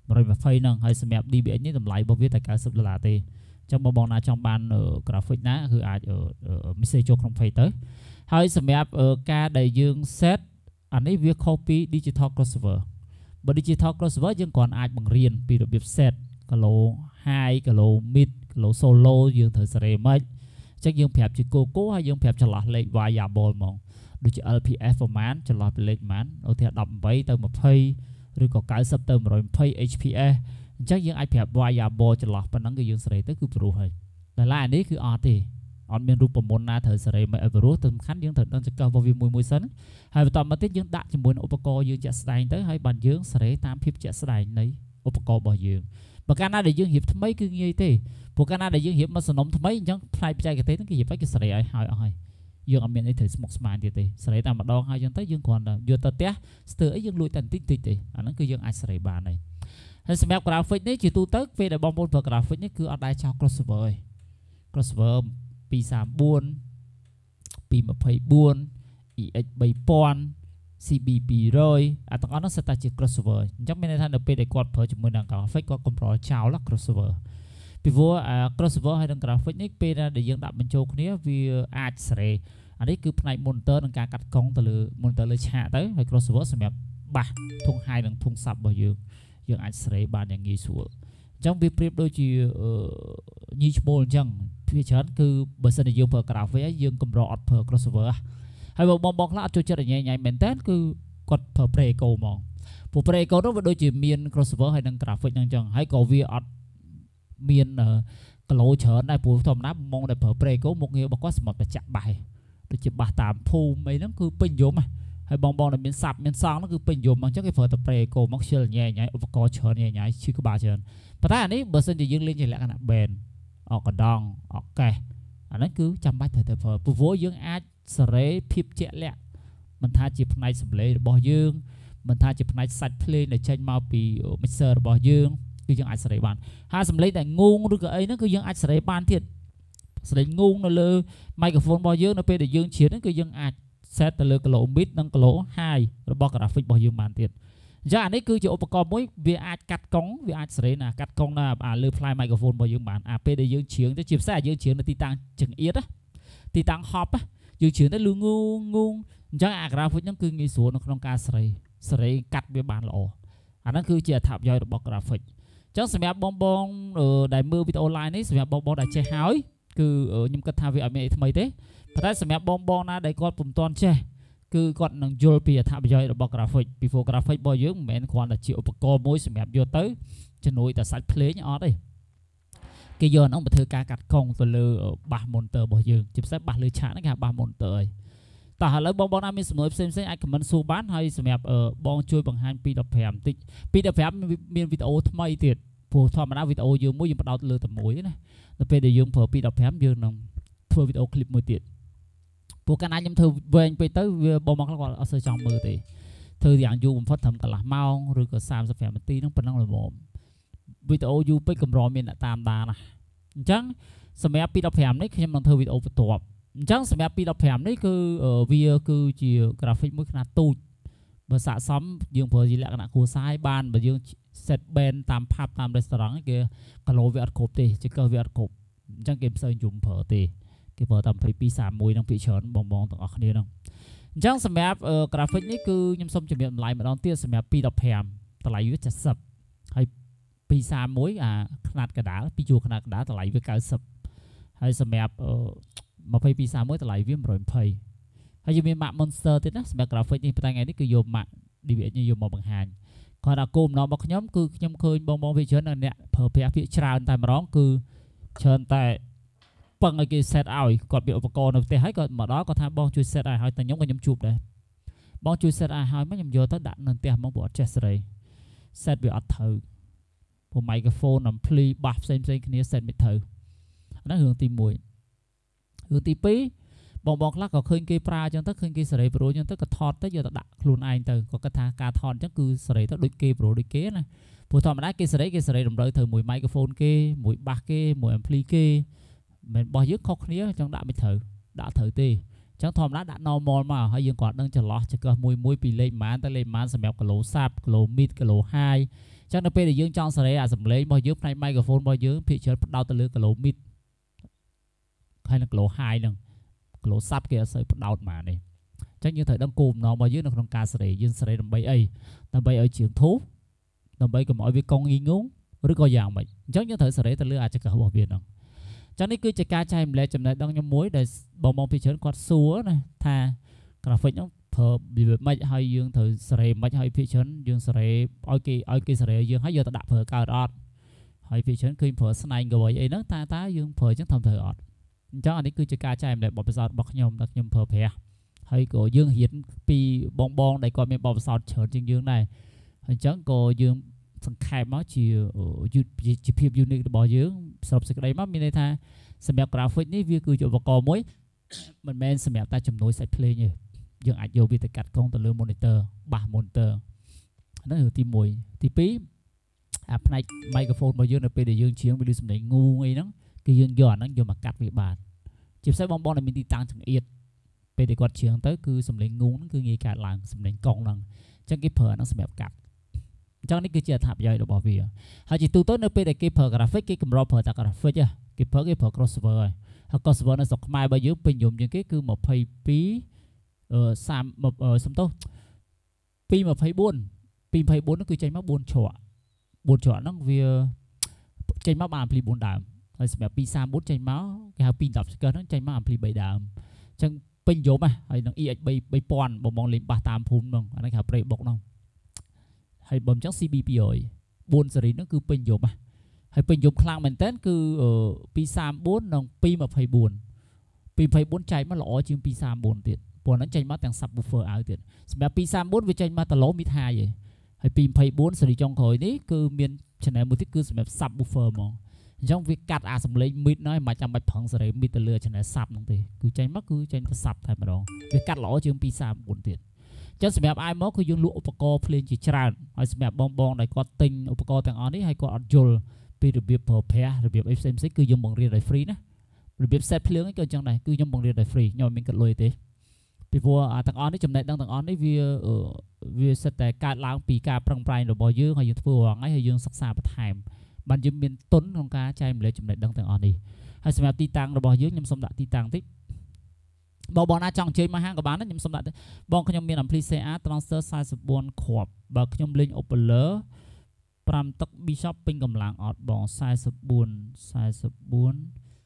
[SPEAKER 1] rồi mà phây nâng hay xem đẹp đê bê ích này tầm lại bao viết tại cả sub là tê trong bao bong na trong ban ở graphic náคืออาจ ở ở mixer ចូលក្នុង phây ទៅហើយសម្រាប់ការដែលយើង set អានេះវា copy digital crossover បើ digital crossover យើងគ្រាន់អាចបង្រៀនពីរបៀប set គីឡូ high គីឡូ mid គីឡូ solo យើងត្រូវសេរីមិនអញ្ចឹងយើងប្រាប់ជាគោគោហើយយើងប្រាប់ចន្លោះលេខ variable ហ្មងដូចជា แอล พี เอฟ ប្រមាណចន្លោះពីលេខប្រមាណឧទាហរណ៍ eighteen ទៅ twenty ឬក៏ ninety ទៅ one twenty เอช พี เอส អញ្ចឹងយើងអាចប្រាប់ variable ចន្លោះប៉ុណ្ណឹងគឺយើងសេរីទៅគឺព្រោះហើយតែឡាយនេះគឺអត់ទេអត់មានរូបមន្តណាត្រូវសេរីមិនឲ្យព្រោះទៅសំខាន់យើងត្រូវដឹងចង្កឹះរបស់វាមួយមួយសិនហើយបន្តមកទៀតយើងដាក់ជាមួយនឹងឧបករណ៍យើងជាក់ស្ដែងទៅហើយបានយើងសេរីតាមភាពជាក់ស្ដែងនៃឧបករណ៍របស់យើងបើកាលណាដែលយើងរៀបថ្មីគឺងាយទេព្រោះកាលណាដែលយើងរៀបមកសំណុំថ្មីអញ្ចឹងផ្នែកបច្ចេកទេសហ្នឹងគឺរៀបឲ្យគឺសេរីឲ្យហើយអស់ហើយយើងអត់មានអីត្រូវស្មុគស្មាញទៀតទេសេរីតែម្ដងហើយអញ្ចឹងទៅយើងគ្រាន់តែយកទៅផ្ទះស្ទើរអីយើងលួចតែបន្តិចតិចទេអាហ្នឹងគឺយើងអាចសេរីបានហើយហើយសម្រាប់ graphic នេះជាទូទៅពេលដែលបងប្អូនប្រើ graphic នេះគឺអត់ដែរចោល crossover ទេ crossover two thirty-four two twenty-four អ៊ី เอ็กซ์ three thousand ซี บี two hundred អាទាំងអស់នោះសិតតែជា crossover អញ្ចឹងមានន័យថានៅពេលដែលគាត់ប្រើជាមួយនឹង graphic គាត់កំប្រចោល crossover ពីព្រោះ crossover ហើយនឹង graphic នេះពេលដែលយើងដាក់បញ្ចូលគ្នាវាអាចសេរីអានេះគឺផ្នែក monitor និងការកាត់កង់ទៅលើ monitor លើឆាកទៅហើយ crossover សម្រាប់បាសធុង high និងធុង sub របស់យើងយើងអាចសេរីបានយ៉ាងងាយស្រួលអញ្ចឹងវាប្រៀបដូចជាញីឈ្មោលអញ្ចឹងវាច្រើនគឺបើសិនជាយើងប្រើ graphic ហើយយើងកម្រអត់ប្រើ crossover ហើយបងបងខ្លះអត់ចូលចិត្តញ៉ៃញ៉ៃមែនតើគឺគាត់ប្រើ Pre Echo ហ្មងព្រោះ Pre Echo នោះវាដូចជាមាន crossover ហើយនឹង graphic ហ្នឹងអញ្ចឹងហើយក៏វាអត់មានគីឡូច្រើនដែរព្រោះធម្មតាបងដែលប្រើ Pre Echo មុខងាររបស់គាត់សម្រាប់តែចាក់បាសដូចជាបាសតាមភូមិអីហ្នឹងគឺពេញនិយមហើយបងបងដែលមានសាប់មានសងហ្នឹងគឺពេញនិយមអញ្ចឹងគេប្រើតែ Pre Echo មកខ្ជិលញ៉ៃញ៉ៃឧបករណ៍ច្រើនញ៉ៃញ៉ៃឈឺក្បាលច្រើនប៉ុន្តែអានេះបើសិនជាយើងលេងជាលក្ខណៈ band អកដងអកេះអាហ្នឹងគឺចាំបាច់ត្រូវតែប្រើព្រោះយើងអាចសេរីភាពជាក់លាក់មិនថាជាផ្នែកសម្លេងរបស់យើងមិនថាជាផ្នែកសាច់ភ្លេងដែលចេញមកពី mixer របស់យើងគឺយើងអាចសេរីបានហើយសម្លេងតែងងឬក៏អីហ្នឹងគឺយើងអាចសេរីបានទៀតសម្លេងងងនៅលើ microphone របស់យើងនៅពេលដែលយើងច្រៀងហ្នឹងគឺយើងអាច set ទៅលើ kilo mid និង kilo high របស់ graphic របស់យើងបានទៀតអញ្ចឹងអានេះគឺជាឧបករណ៍មួយវាអាចកាត់កង់វាអាចសេរីណាកាត់កង់ណាអាលើផ្លែ microphone របស់យើងបានអាពេលដែលយើងច្រៀងទៅជាពិសេសយើងច្រៀងនៅទីតាំងចង្អៀតទីតាំងហប់យើងច្រៀងទៅលឺងងងអញ្ចឹងអា graphic ហ្នឹងគឺងាយស្រួលនៅក្នុងការសេរីសេរីកាត់វាបានល្អអាហ្នឹងគឺជាអត្ថប្រយោជន៍របស់ graphic អញ្ចឹងសម្រាប់បងបងដែលមើលវីដេអូ live នេះសម្រាប់បងបងដែលចេះហើយគឺខ្ញុំគិតថាវាអត់មានអីថ្មីទេប៉ុន្តែសម្រាប់បងបងណាដែលគាត់ពុំទាន់ចេះគឺគាត់នឹងយល់ពីអត្ថប្រយោជន៍របស់ graphic ពីព្រោះ graphic របស់យើងមិនមែនគ្រាន់តែជាឧបករណ៍មួយសម្រាប់យកទៅជំនួយតែសាច់ភ្លេងអត់ទេគេយកហ្នឹងមកធ្វើការកាត់កង់ទៅលើបាស monitor របស់យើងជាពិសេសបាសលើឆាកហ្នឹងគេហៅបាស monitor ហើយតោះឥឡូវបងបងណាមានសំណួរផ្សេងផ្សេងអាច comment សួរបានហើយសម្រាប់បងជួយបង្ហាញពី15បន្តិចពី15មានវីដេអូថ្មីទៀតព្រោះធម្មតាវីដេអូយើងមួយយើងបដោតលើតែមួយណាដល់ពេលដែលយើងប្រើពី15យើងនឹងធ្វើវីដេអូ clip មួយទៀតព្រោះកាលណាខ្ញុំធ្វើវែងពេកទៅវាបងមកគាត់អត់សូវចង់មើលទេធ្វើយ៉ាងយូរបំផុតត្រឹមកន្លះម៉ោងឬក៏thirty-fiveនាទីហ្នឹងប៉ុណ្ណឹងល្មមវីដេអូយូរពេកកម្រមានអ្នកតាមដានណាអញ្ចឹងសម្រាប់ពី15នេះខ្ញុំនឹងធ្វើវីដេអូបន្ទាប់អញ្ចឹងសម្រាប់ពី15នេះគឺវាគឺជា graphic មួយខ្នាតទូចបើស័ក្តិសមយើងប្រើជាលក្ខណៈគ្រួសារឲ្យបានបើយើង set band តាម pub តាម restaurant គេគីឡូវាអត់គ្រប់ទេចង្កឹះវាអត់គ្រប់អញ្ចឹងគេមិនសូវយំប្រើទេគេប្រើតែtwenty-two thirty-oneនឹងពីច្រើនបងបងទាំងអស់គ្នាហ្នឹងអញ្ចឹងសម្រាប់ graphic នេះគឺខ្ញុំសូមជំរាបតម្លៃម្ដងទៀតសម្រាប់two fiftyតម្លៃវាseventyហើយtwo thirty-oneអាខ្នាតកដាលពីជួរខ្នាតកដាលតម្លៃវាninetyហើយសម្រាប់twenty-two thirty-oneតម្លៃវាone twentyហើយយើងមាន Mac Monster ទៀតណាសម្រាប់ graphic នេះតែថ្ងៃនេះគឺយក Mac ឌី វី เอช នេះយកមកបង្ហាញគាត់ថាគោលបំណងរបស់ខ្ញុំគឺខ្ញុំឃើញបងបងវាច្រើនអ្នកប្រើប្រាស់ភាគច្រើនតែម្ដងគឺច្រើនតែពឹងឲ្យគេ set ឲ្យគាត់មានឧបករណ៍នៅផ្ទះហើយគាត់មកដល់គាត់ថាបងជួយ set ឲ្យហើយតែខ្ញុំក៏ខ្ញុំជួបដែរបងជួយ set ឲ្យហើយមកខ្ញុំយកទៅដាក់នៅផ្ទះមកព្រោះអត់ចេះសេរី set វាអត់ត្រូវព្រោះ microphone ampli បាសផ្សេងផ្សេងគ្នា set មិនត្រូវអានោះរឿងទីoneរឿងទីtwoបងបងខ្លះក៏ឃើញគេប្រើអញ្ចឹងទៅឃើញគេសេរីប្រូអញ្ចឹងទៅក៏ថតទៅយកទៅដាក់ខ្លួនឯងទៅក៏គាត់ថាការថតអញ្ចឹងគឺសេរីទៅដូចគេប្រូដូចគេណាព្រោះធម្មតាគេសេរីគេសេរីតម្រូវត្រូវមួយ microphone គេមួយបាសគេមួយ ampli គេមិនរបស់យើងខុសគ្នាអញ្ចឹងដាក់មិនត្រូវដាក់ត្រូវទេអញ្ចឹងធម្មតាដាក់ normal មកហើយយើងគាត់ដឹងចន្លោះចង្កឹះមួយមួយពីលេខប៉ុន្មានទៅលេខប៉ុន្មានសម្រាប់គីឡូ sub គីឡូ mid គីឡូ high chắc nó bây giờ trong sợi à sầm lấy bao nhiêu này microphone bao nhiêu phía trên bắt đầu từ lưỡi lỗ mid hay là lỗ hai nè lỗ sắp kia sợi bắt đầu mà này chắc như thời đang cùng nó bao nhiêu nó trong ca sợi dương sợi làm bay ấy làm bay ở trường thú làm bay của mọi việc công y ngúng rất có dạng vậy chắc như thời sợi từ lưỡi à chắc cả bảo viện đâu chắc này cứ chỉ ca trai mình lấy chấm này đang nhom muối để bảo mong phía trên quạt xúa này tha cà phê nhóc phở bị mấy hay dương thời sợi mấy hay phía trên dương sợi oi kỳ oi kỳ sợi dương hay giờ ta đạp phở cao đọt hay phía trên khi phở snai người ấy nó ta ta dương phở chắc thầm thời ọt chắc anh ấy cứ chỉ ca trai mình lại bảo sao bọc nhom đặt nhom phở phè hay cổ dương hiến pi bong bong đây coi mình bảo sao chở trên dương này hay chắc cổ dương phần khai máu chỉ chỉ chỉ phim unique bỏ dương sập sực đây mắt mình đây tha xem đẹp graphic ní việc cứ chụp vào cò muối mình men xem đẹp ta chấm nối site play như dương ảnh vô bị tự cắt công từ lưỡi monitor ba monitor nó hiểu tim mùi thì pí app này microphone bao dương là p để dương chiếng bị đi xem này ngu ấy nó cái dương giòn nó vô mà cắt vị bàn chụp site bong bong này mình đi tăng chẳng ít p để quạt chiếng tới cứ xem này ngu nó cứ nghe cả làng xem này con lần chắc cái phở nó xem đẹp cắt cho nên cứ chia tháp dây được bảo vì họ chỉ tu tốt nữa p để cái phở graphic cái camera phở ta graphic chứ cái phở cái phở crossover rồi họ crossover nó sọc mai bao nhiêu pin dùng những cái cứ một pay phí ờ sam một ờ xong tốt pin một pay bốn pin pay bốn nó cứ chạy mắc bốn chọ bốn chọ nó vì chạy mắc bàn pin bốn đàm rồi xem pin sam bốn chạy máu cái pin tập cơ nó chạy mắc pin bảy đàm chẳng pin dùng à hay nó ex bay bay pon bộ mong lên ba tam phun không anh ấy học pre bọc không hay bấm chắc xê bê pê rồi bốn sợi nó cứ pin dùng à hay pin dùng khang mình tết cứ ở pin sam bốn nòng pin mà phải buồn pin phải bốn chạy mà lỏ chim pin sam bốn tiền buồn nó chạy mà tăng subwoofer áo tiền mà pin sam bốn với chạy mà tờ lỗ mít hai vậy hay pin phải bốn sợi trong khối đấy cứ miền trên này một thiết cứ mà subwoofer mà trong việc cắt à sầm lấy mít nói mà trong bạch phẳng sợi mít tờ lừa trên này sập luôn thì cứ chạy mất cứ chạy nó sập thay mà đó việc cắt lỏ chim pin sam bốn tiền cho xem đẹp ai mới cứ dùng lụa upco plane chỉ tràn hay xem đẹp bong bong này có tinh upco thằng on đấy hay có adjul pi được việc phở phe được việc em sẽ cứ dùng bằng riêng để free nè được việc set phướng cái cơ trong này cứ dùng bằng riêng để free nhưng mình cần lôi thế vì vừa thằng on đấy chấm này đang thằng on đấy vì vì set tại cài lang pi cà prang prai rồi bao nhiêu hay dùng vừa ngay hay dùng sắc xa bát hàm bạn dùng miền tuấn trong cá chai mình lấy chấm này đang thằng on đi hay xem đẹp ti tăng rồi bao nhiêu nhưng xong đã ti tăng tích bao bọn na chọn chơi mà hang của bạn đó nhưng xong lại bọnខ្ញុំមាន ampli xê a transfer size bốnខប់បើខ្ញុំលេង Opler 5ទឹក Bishop ពេញកម្លាំងអត់បង44 44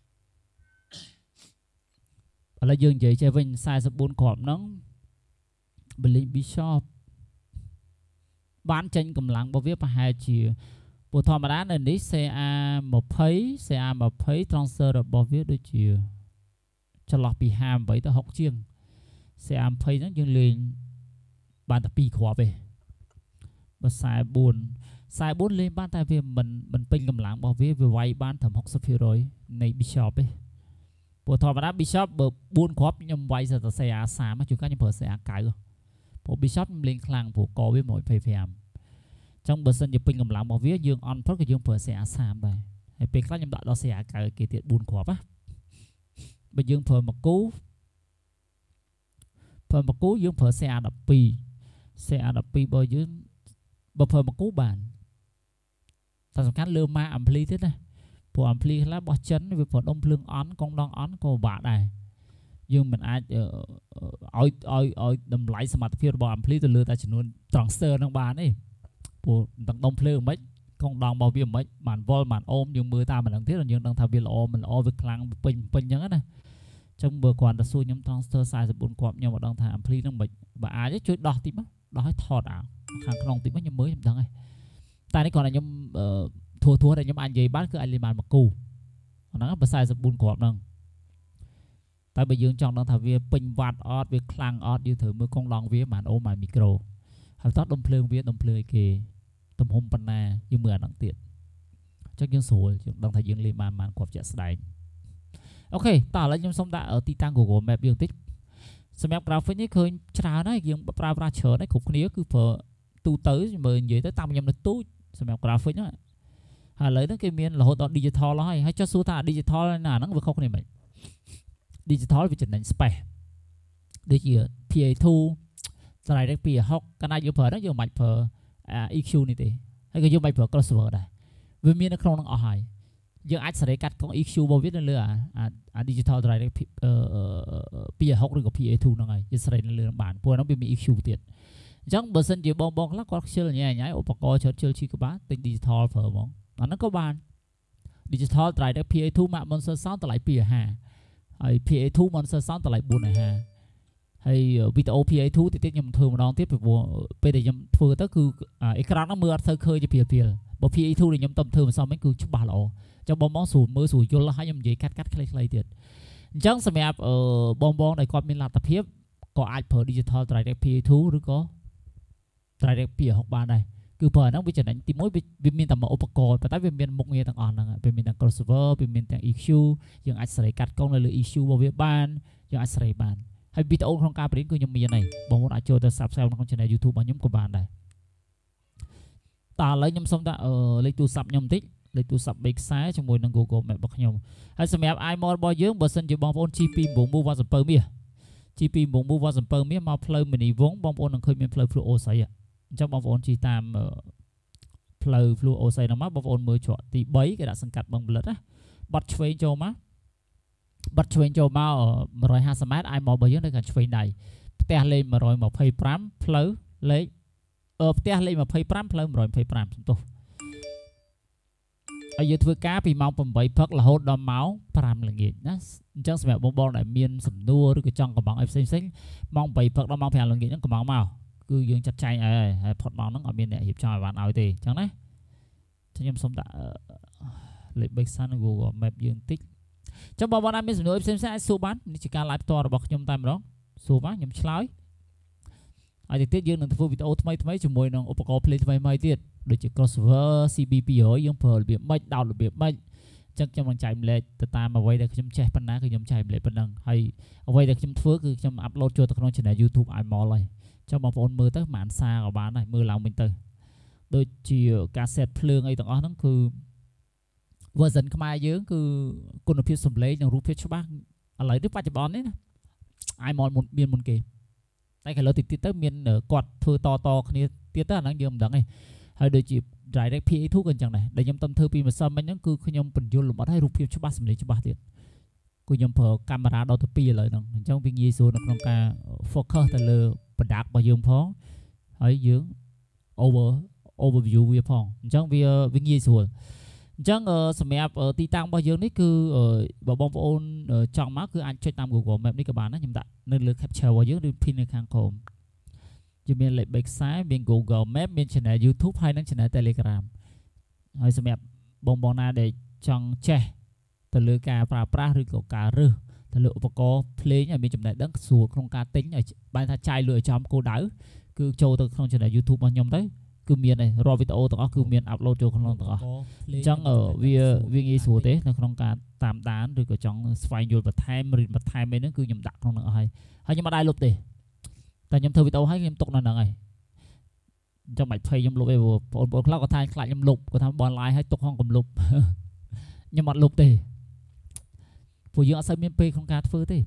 [SPEAKER 1] ឥឡូវយើងនិយាយចេះវិញ44ខប់ហ្នឹងបើលេង Bishop បានចេញកម្លាំងរបស់វាប្រហែលជាពូធម្មតានៅនេះ xê a 20 xê a 20 transfer របស់វាដូចជាចន្លោះពីห้าสิบទៅหกជាង xê a ยี่สิบហ្នឹងយើងលេងបានតែពីរគ្រាប់ទេបើខ្សែbốnខ្សែbốnលេងបានតែវាមិនមិនពេញកម្លាំងរបស់វាវាវាយបានត្រឹមหกสิบភាគរយនៃ Bishop ទេព្រោះធម្មតា Bishop បើbốnគ្រាប់ខ្ញុំវាយទៅ xê a สามជួនកាលខ្ញុំប្រើ xê a เก้าព្រោះ Bishop ខ្ញុំលេងខ្លាំងព្រោះកវាmột hai mươi lămចឹងបើសិនជាពេញកម្លាំងរបស់វាយើង on ព្រោះក៏យើងប្រើ xê a สามដែរហើយពេលខ្លះខ្ញុំដាក់ដល់ xê a เก้าគេទៀតbốnគ្រាប់ណាបើយើងប្រើមកគូប្រើមកគូយើងប្រើ xê a สิบสอง xê a สิบสองបើយើងបើប្រើមកគូបានតែសំខាន់លើម៉ា ampli ទៀតណាព្រោះ ampli ខ្លះរបស់ចិនវាប្រើដុំភ្លើងអន់កងដងអន់ក៏ពិបាកដែរយើងមិនអាចឲ្យឲ្យឲ្យតម្លៃសមត្ថភាពរបស់ ampli ទៅលើតែចំនួន transfer ហ្នឹងបានទេព្រោះទាំងដុំភ្លើងមិនកងដងរបស់វាមិនបានវល់បានអូមយើងមើលតាមម្ដងទៀតយើងដឹងថាវាល្អមិនល្អវាខ្លាំងពេញពេញអញ្ចឹងណាចឹងបើគាត់ទៅសួរខ្ញុំ transfer size สี่គ្រាប់ខ្ញុំមកដឹងថា ampli ហ្នឹងមិនបើអាចជួយដោះតិចមកដោះឲ្យថតអាខាងក្នុងតិចមកខ្ញុំមើលខ្ញុំដឹងហើយតែនេះគាត់ថាខ្ញុំធួធួតែខ្ញុំអាចនិយាយបានគឺអាចលេងបានមកគូអាហ្នឹងបើสี่គ្រាប់ហ្នឹងតែបើយើងចង់ដឹងថាវាពេញវ៉ាត់អត់វាខ្លាំងអត់យើងត្រូវមើលកងឡងវាបានអូបានមីក្រូហើយតោះដុំភ្លើងវាដុំភ្លើងអីគេទំហំប៉ុណ្ណាយើងមើលអាហ្នឹងទៀតចឹងយើងស្រួលយើងដឹងថាយើងលេងបានបានគ្រប់ជាក់ស្ដែងអូខេតោះឥឡូវខ្ញុំសុំដាក់ទីតាំង Google Map យើងតិចសម្រាប់ graphic នេះឃើញច្រើនហើយយើងប្រើប្រាស់ច្រើនហើយគ្រប់គ្នាគឺប្រើទូទៅមើលនិយាយទៅតាមខ្ញុំនៅទូចសម្រាប់ graphic ហ្នឹងហើយឥឡូវហ្នឹងគេមានរហូតដល់ digital ហើយហើយចុះសួរថា digital ណាហ្នឹងវាខុសគ្នាមិន digital វាចំណេញ space ដូចជា pê a 2 direct ពីหกកាលណាយើងប្រើហ្នឹងយើងមិនបាច់ប្រើ e q នេះទេ hay cái dùng bài phở crossover này vì miền nó không năng ở hai dương ai sẽ lấy cắt con e quy bao viết lên lừa à à digital drive pê học rồi có pê a hai năng này dương sẽ lấy lên lừa bản phơi nó bị e quy tiền chẳng bớt sân chỉ bong bong lắc có chơi nhẹ nhảy ốp co chơi chơi chi các bác tính digital phở mong nó có bàn digital drive pê a hai mà monster sound lại pê a hai hay pê a hai monster sound lại buồn này ha hay video pê a hai thì tiết nhầm thường mà đón tiếp về bộ bây giờ nhầm vừa tới cứ ekran nó mưa thơ khơi cho pê pê bộ pê a hai thì nhầm tầm thường mà sao mấy cứ chụp bà lộ trong bong bóng sủi mưa sủi vô là hai nhầm gì cắt cắt clay clay tiệt chẳng xem áp ở bong bóng này còn mình làm tập hiệp có ai phở digital drive pê a hai rồi có drive pê học ba này cứ phở nó bị trở thành tìm mối bị miền tầm mà opacor và tại vì miền một nghề tầng on là bị miền tầng crossover bị miền tầng e quy nhưng ai sẽ cắt con là lựa e quy bao viết ban nhưng ai sẽ ban hay video không ca đến cứ nhầm miền này bọn muốn ai chơi từ sắp sau nó không trên này YouTube bao nhiêu của bạn này ta lấy nhầm xong ta ở lấy tu sắp nhầm tích lấy tu sắp big size trong môi năng Google mẹ bọc nhầm hay xem áp ai more bao nhiêu bớt sân chỉ bong phone chi pi bùng mua vào sập bơ mía chi pi bùng mua vào sập bơ mía mà play mình vốn bong phone năng khơi miền play flu ô sấy à trong bong phone chỉ tam play flu ô sấy nó má bong phone mới chọn thì bấy cái đã sân cắt bằng lật á bắt chơi cho má bắt chơi cho má ở rồi hai smart ai more bao nhiêu đây cả chơi này te lên mà rồi một phay pram play lấy ở te lên mà phay pram play rồi phay pram chúng tôi ở dưới thưa cá vì mong phần bảy phật là hốt đo máu pram là nghiệt nhá chắc sẽ bong bong lại miên sầm nua rồi cái trong của bọn em xem xem mong bảy phật đo máu phèn là nghiệt nó của máu màu cứ dương chặt chay ấy phật máu nó ở bên này hiệp cho bạn nói thì chẳng đấy cho em xong đã lấy bạch san Google map dương tích trong bọn em miên sầm nua em xem xem số bán chỉ cả live tour bọc nhom tay mà đó số bán nhom slide ai thì tiết dươngនឹងធ្វើវីដេអូថ្មីថ្មីជាមួយនឹងឧបករណ៍ play ថ្មីថ្មីទៀតដូចជា crossover ซี บี ពីររយយើងប្រើរបៀបម៉េចដោតរបៀបម៉េចអញ្ចឹងខ្ញុំនឹងចែកម្លែកទៅតាមអ្វីដែលខ្ញុំចេះប៉ុណ្ណាគឺខ្ញុំចែកម្លែកប៉ុណ្ណឹងហើយអ្វីដែលខ្ញុំធ្វើគឺខ្ញុំអាប់ឡូតចូលទៅក្នុង channel YouTube iMall ហើយចង់បងប្អូនមើលទៅមិនសារក៏បានដែរមើលឡើងវិញទៅដូចជាការ set ភ្លើងអីទាំងអស់ហ្នឹងគឺ version ខ្មែរយើងគឺគុណភាពសំឡេងនិងរូបភាពច្បាស់ឥឡូវនេះបច្ចុប្បន្ននេះណា iMall មានមុនគេតែគេលើតិចតិចទៅមានគាត់ធ្វើតតគ្នាទៀតទៅអាហ្នឹងយើងមិនដឹងទេហើយដូចជា direct พี เอ ทู ក៏អញ្ចឹងដែរដែលខ្ញុំតំធ្វើពីម្សិលមិញហ្នឹងគឺខ្ញុំបញ្យល់លម្អិតឲ្យរូបភាពច្បាស់សម្លេងច្បាស់ទៀតគឺខ្ញុំប្រើកាមេរ៉ាដល់ទៅពីរឥឡូវហ្នឹងអញ្ចឹងវាងាយស្រួលនៅក្នុងការ focus ទៅលើ product របស់យើងផងហើយយើង over overview វាផងអញ្ចឹងវាវាងាយស្រួលអញ្ចឹងសម្រាប់ទីតាំងរបស់យើងនេះគឺបើបងប្អូនចង់មកគឺអាចចុចតាម Google Map នេះក៏បានដែរខ្ញុំដាក់នៅលើ capture របស់យើងឬ pin នៅខាងក្រោមជាមានលេខ backside មាន Google Map មាន channel YouTube ហើយនិង channel Telegram ហើយសម្រាប់បងប្អូនណាដែលចង់ចេះទៅលើការប្រើប្រាស់ឬក៏ការរើសទៅលើឧបករណ៍ភ្លេងឲ្យមានចំណេះដឹងស្រួលក្នុងការទិញឲ្យបានថាចាយលុយឲ្យចំគោលដៅគឺចូលទៅក្នុង channel YouTube របស់ខ្ញុំទៅគឺមានឯរាល់វីដេអូទាំងអស់គឺមានអាប់ឡូតចូលក្នុងទាំងអស់អញ្ចឹងវាវាងាយស្រួលទេនៅក្នុងការតាមដានឬក៏ចង់ស្វែងយល់បន្ថែមឬបន្ថែមអីហ្នឹងគឺខ្ញុំដាក់ក្នុងហ្នឹងអស់ហើយហើយខ្ញុំអត់ដែរលុបទេតែខ្ញុំធ្វើវីដេអូហើយខ្ញុំទុកនៅហ្នឹងហើយអញ្ចឹងមិនភ័យខ្ញុំលុបទេបងប្អូនខ្លះគាត់ថាខ្លាចខ្ញុំលុបគាត់ថាបនឡាយឲ្យទុកហងកុំលុបខ្ញុំអត់លុបទេព្រោះយើងអត់សូវមានពេលក្នុងការធ្វើទេ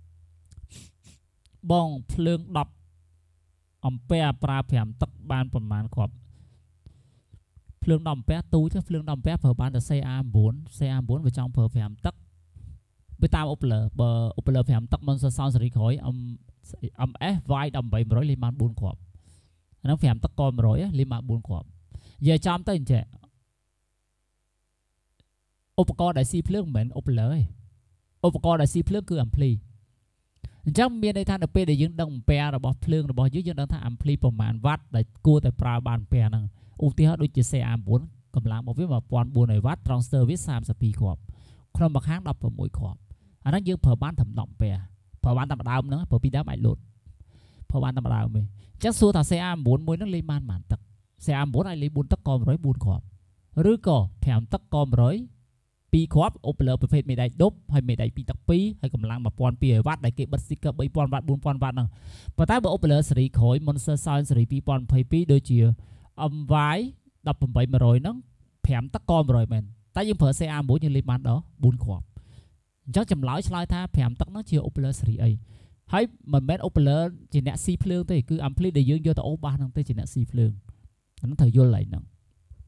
[SPEAKER 1] បងភ្លើងដប់អំពែប្រើប្រាំទឹកបានប្រមាណគាត់ភ្លើងដប់អំពែទូចភ្លើងដប់អំពែប្រើបានតែ ซี អាร์ 9 ซี អាร์ 9 វាចង់ប្រើប្រាំទឹកវាតាមឧបលើបើឧបលើប្រាំទឹកមិនសរសើរសេរីក្រោយ em ét វាយដល់eight hundredលេខបានfourគ្រាប់អាហ្នឹងប្រាំទឹកកone hundredលេខបានfourគ្រាប់និយាយចំទៅអញ្ចឹងឧបករណ៍ដែលស៊ីភ្លើងមិនមែនឧបលើទេឧបករណ៍ដែលស៊ីភ្លើងគឺ ampli អញ្ចឹងមានន័យថានៅពេលដែលយើងដឹងអំពែរបស់ភ្លើងរបស់យើងយើងដឹងថា ampli ប្រមាណវ៉ាត់ដែលគួរតែប្រើបានអំពែហ្នឹងឧទាហរណ៍ដូចជា ซี អាร์ nine កម្លាំងរបស់វាone thousand four hundredវ៉ាត់ transfer វាthirty-twoគ្រាប់ក្នុងមួយខាងsixteenគ្រាប់អាហ្នឹងយើងប្រើបានត្រឹមtenអំពែប្រើបានតែម្ដងហ្នឹងប្រើពីដើមអាចលោតប្រើបានតែម្ដងទេអញ្ចឹងសួរថា ซี អាร์ nine មួយហ្នឹងលេងបានប៉ុន្មានទឹក ซี អាร์ nine អាចលេងfourទឹកកone hundred fourគ្រាប់ឬក៏fiveទឹកកone hundred twoគ្រាប់ឧបលើប្រភេទមេដៃដប់ហើយមេដៃtwoទឹកtwoហើយកម្លាំងtwelve hundredវ៉ាត់ដែលគេបិទ sticker three thousandវ៉ាត់four thousandវ៉ាត់ហ្នឹងប៉ុន្តែបើឧបលើសេរីក្រោយ Monster Sound សេរីtwenty twenty-twoដូចជា emវាយeighteen hundredហ្នឹងfiveទឹកកone hundredមែនតែយើងប្រើ ซี អាร์ nine យើងលេងបានដល់fourគ្រាប់អញ្ចឹងចម្លើយឆ្លើយថាfiveទឹកហ្នឹងជាឧបលើសេរីអីហើយមិនមែនឧបលើជាអ្នកស៊ីភ្លើងទេគឺ ampli ដែលយើងយកទៅអូសបាសហ្នឹងទេជាអ្នកស៊ីភ្លើងអាហ្នឹងត្រូវយល់ហើយហ្នឹង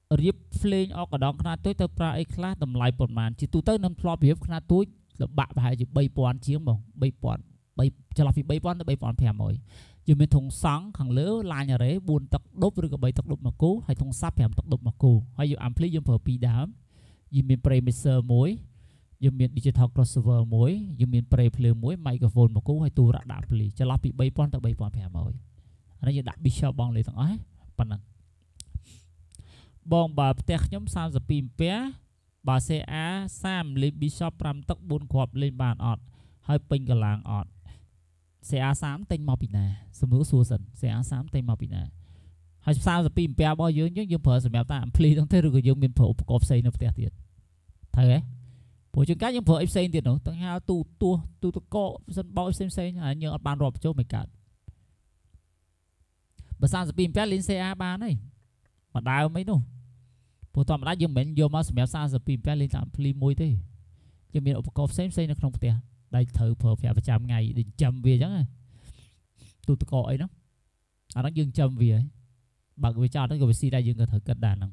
[SPEAKER 1] រៀបភ្លេងអកកដងខ្នាតទូចទៅប្រើអីខ្លះតម្លៃប្រមាណជាទូទៅនឹងធ្លាប់រៀបខ្នាតទូចលបាក់ប្រហែលជាបីពាន់ជាងបងបីពាន់បីចន្លោះពីបីពាន់ទៅបីពាន់ប្រាំរយយើងមានធុងសង់ខាងលើឡាញអរ៉េបួនទឹកដប់ឬក៏បីទឹកដប់មួយគូហើយធុងសាប់ប្រាំទឹកដប់មួយគូហើយយើងអាំភ្លីយើងប្រើពីរដើមយើងមាន pre mixer មួយយើងមាន digital crossover មួយយើងមាន pre ភ្លើងមួយ microphone មួយគូហើយទូរៈដាក់ភ្លីចន្លោះពីបីពាន់ទៅបីពាន់ប្រាំរយអានេះយើងដាក់ Bishop បងលេទាំងអស់ប៉ុណ្ណឹងបងបើផ្ទះខ្ញុំសាមសិបពីរអាំពែបើ xê a សាមលេខ Bishop ប្រាំទឹកបួនគ្រាប់លេងបានអត់ហើយពេញកលាងអត់ xê a សាមទិញមកពីណាសំណួរសួរសិន xê a សាមទិញមកពីណាហើយសាមសិបពីរអាំពែរបស់យើងយើងយើងប្រើសម្រាប់តាអាំភ្លីហ្នឹងទេឬក៏យើងមានប្រើឧបករណ៍ផ្សេងនៅផ្ទះទៀតត្រូវទេព្រោះជាងកាយើងប្រើអីផ្សេងទៀតនោះទាំងហៅទូទួទូតកកសិនបោផ្សេងផ្សេងហើយយើងអត់បានរាប់ចូលមិនកើតបើសាមសិបពីរអាំពែលេង xê a បានហើយមកដើមអីនោះព្រោះធម្មតាយើងមិនយកមកសម្រាប់សាមសិបពីរអាំពែលេងតាមភ្លីមួយទេយើងមានឧបករណ៍ផ្សេងផ្សេងនៅក្នុងផ្ទះដែលត្រូវប្រើប្រាស់ប្រចាំថ្ងៃដូចចាំវាអញ្ចឹងទូតកកអីហ្នឹងអាហ្នឹងយើងចាំវាបើវាចោលទៅក៏វាស៊ីដែរយើងក៏ត្រូវគិតដែរហ្នឹង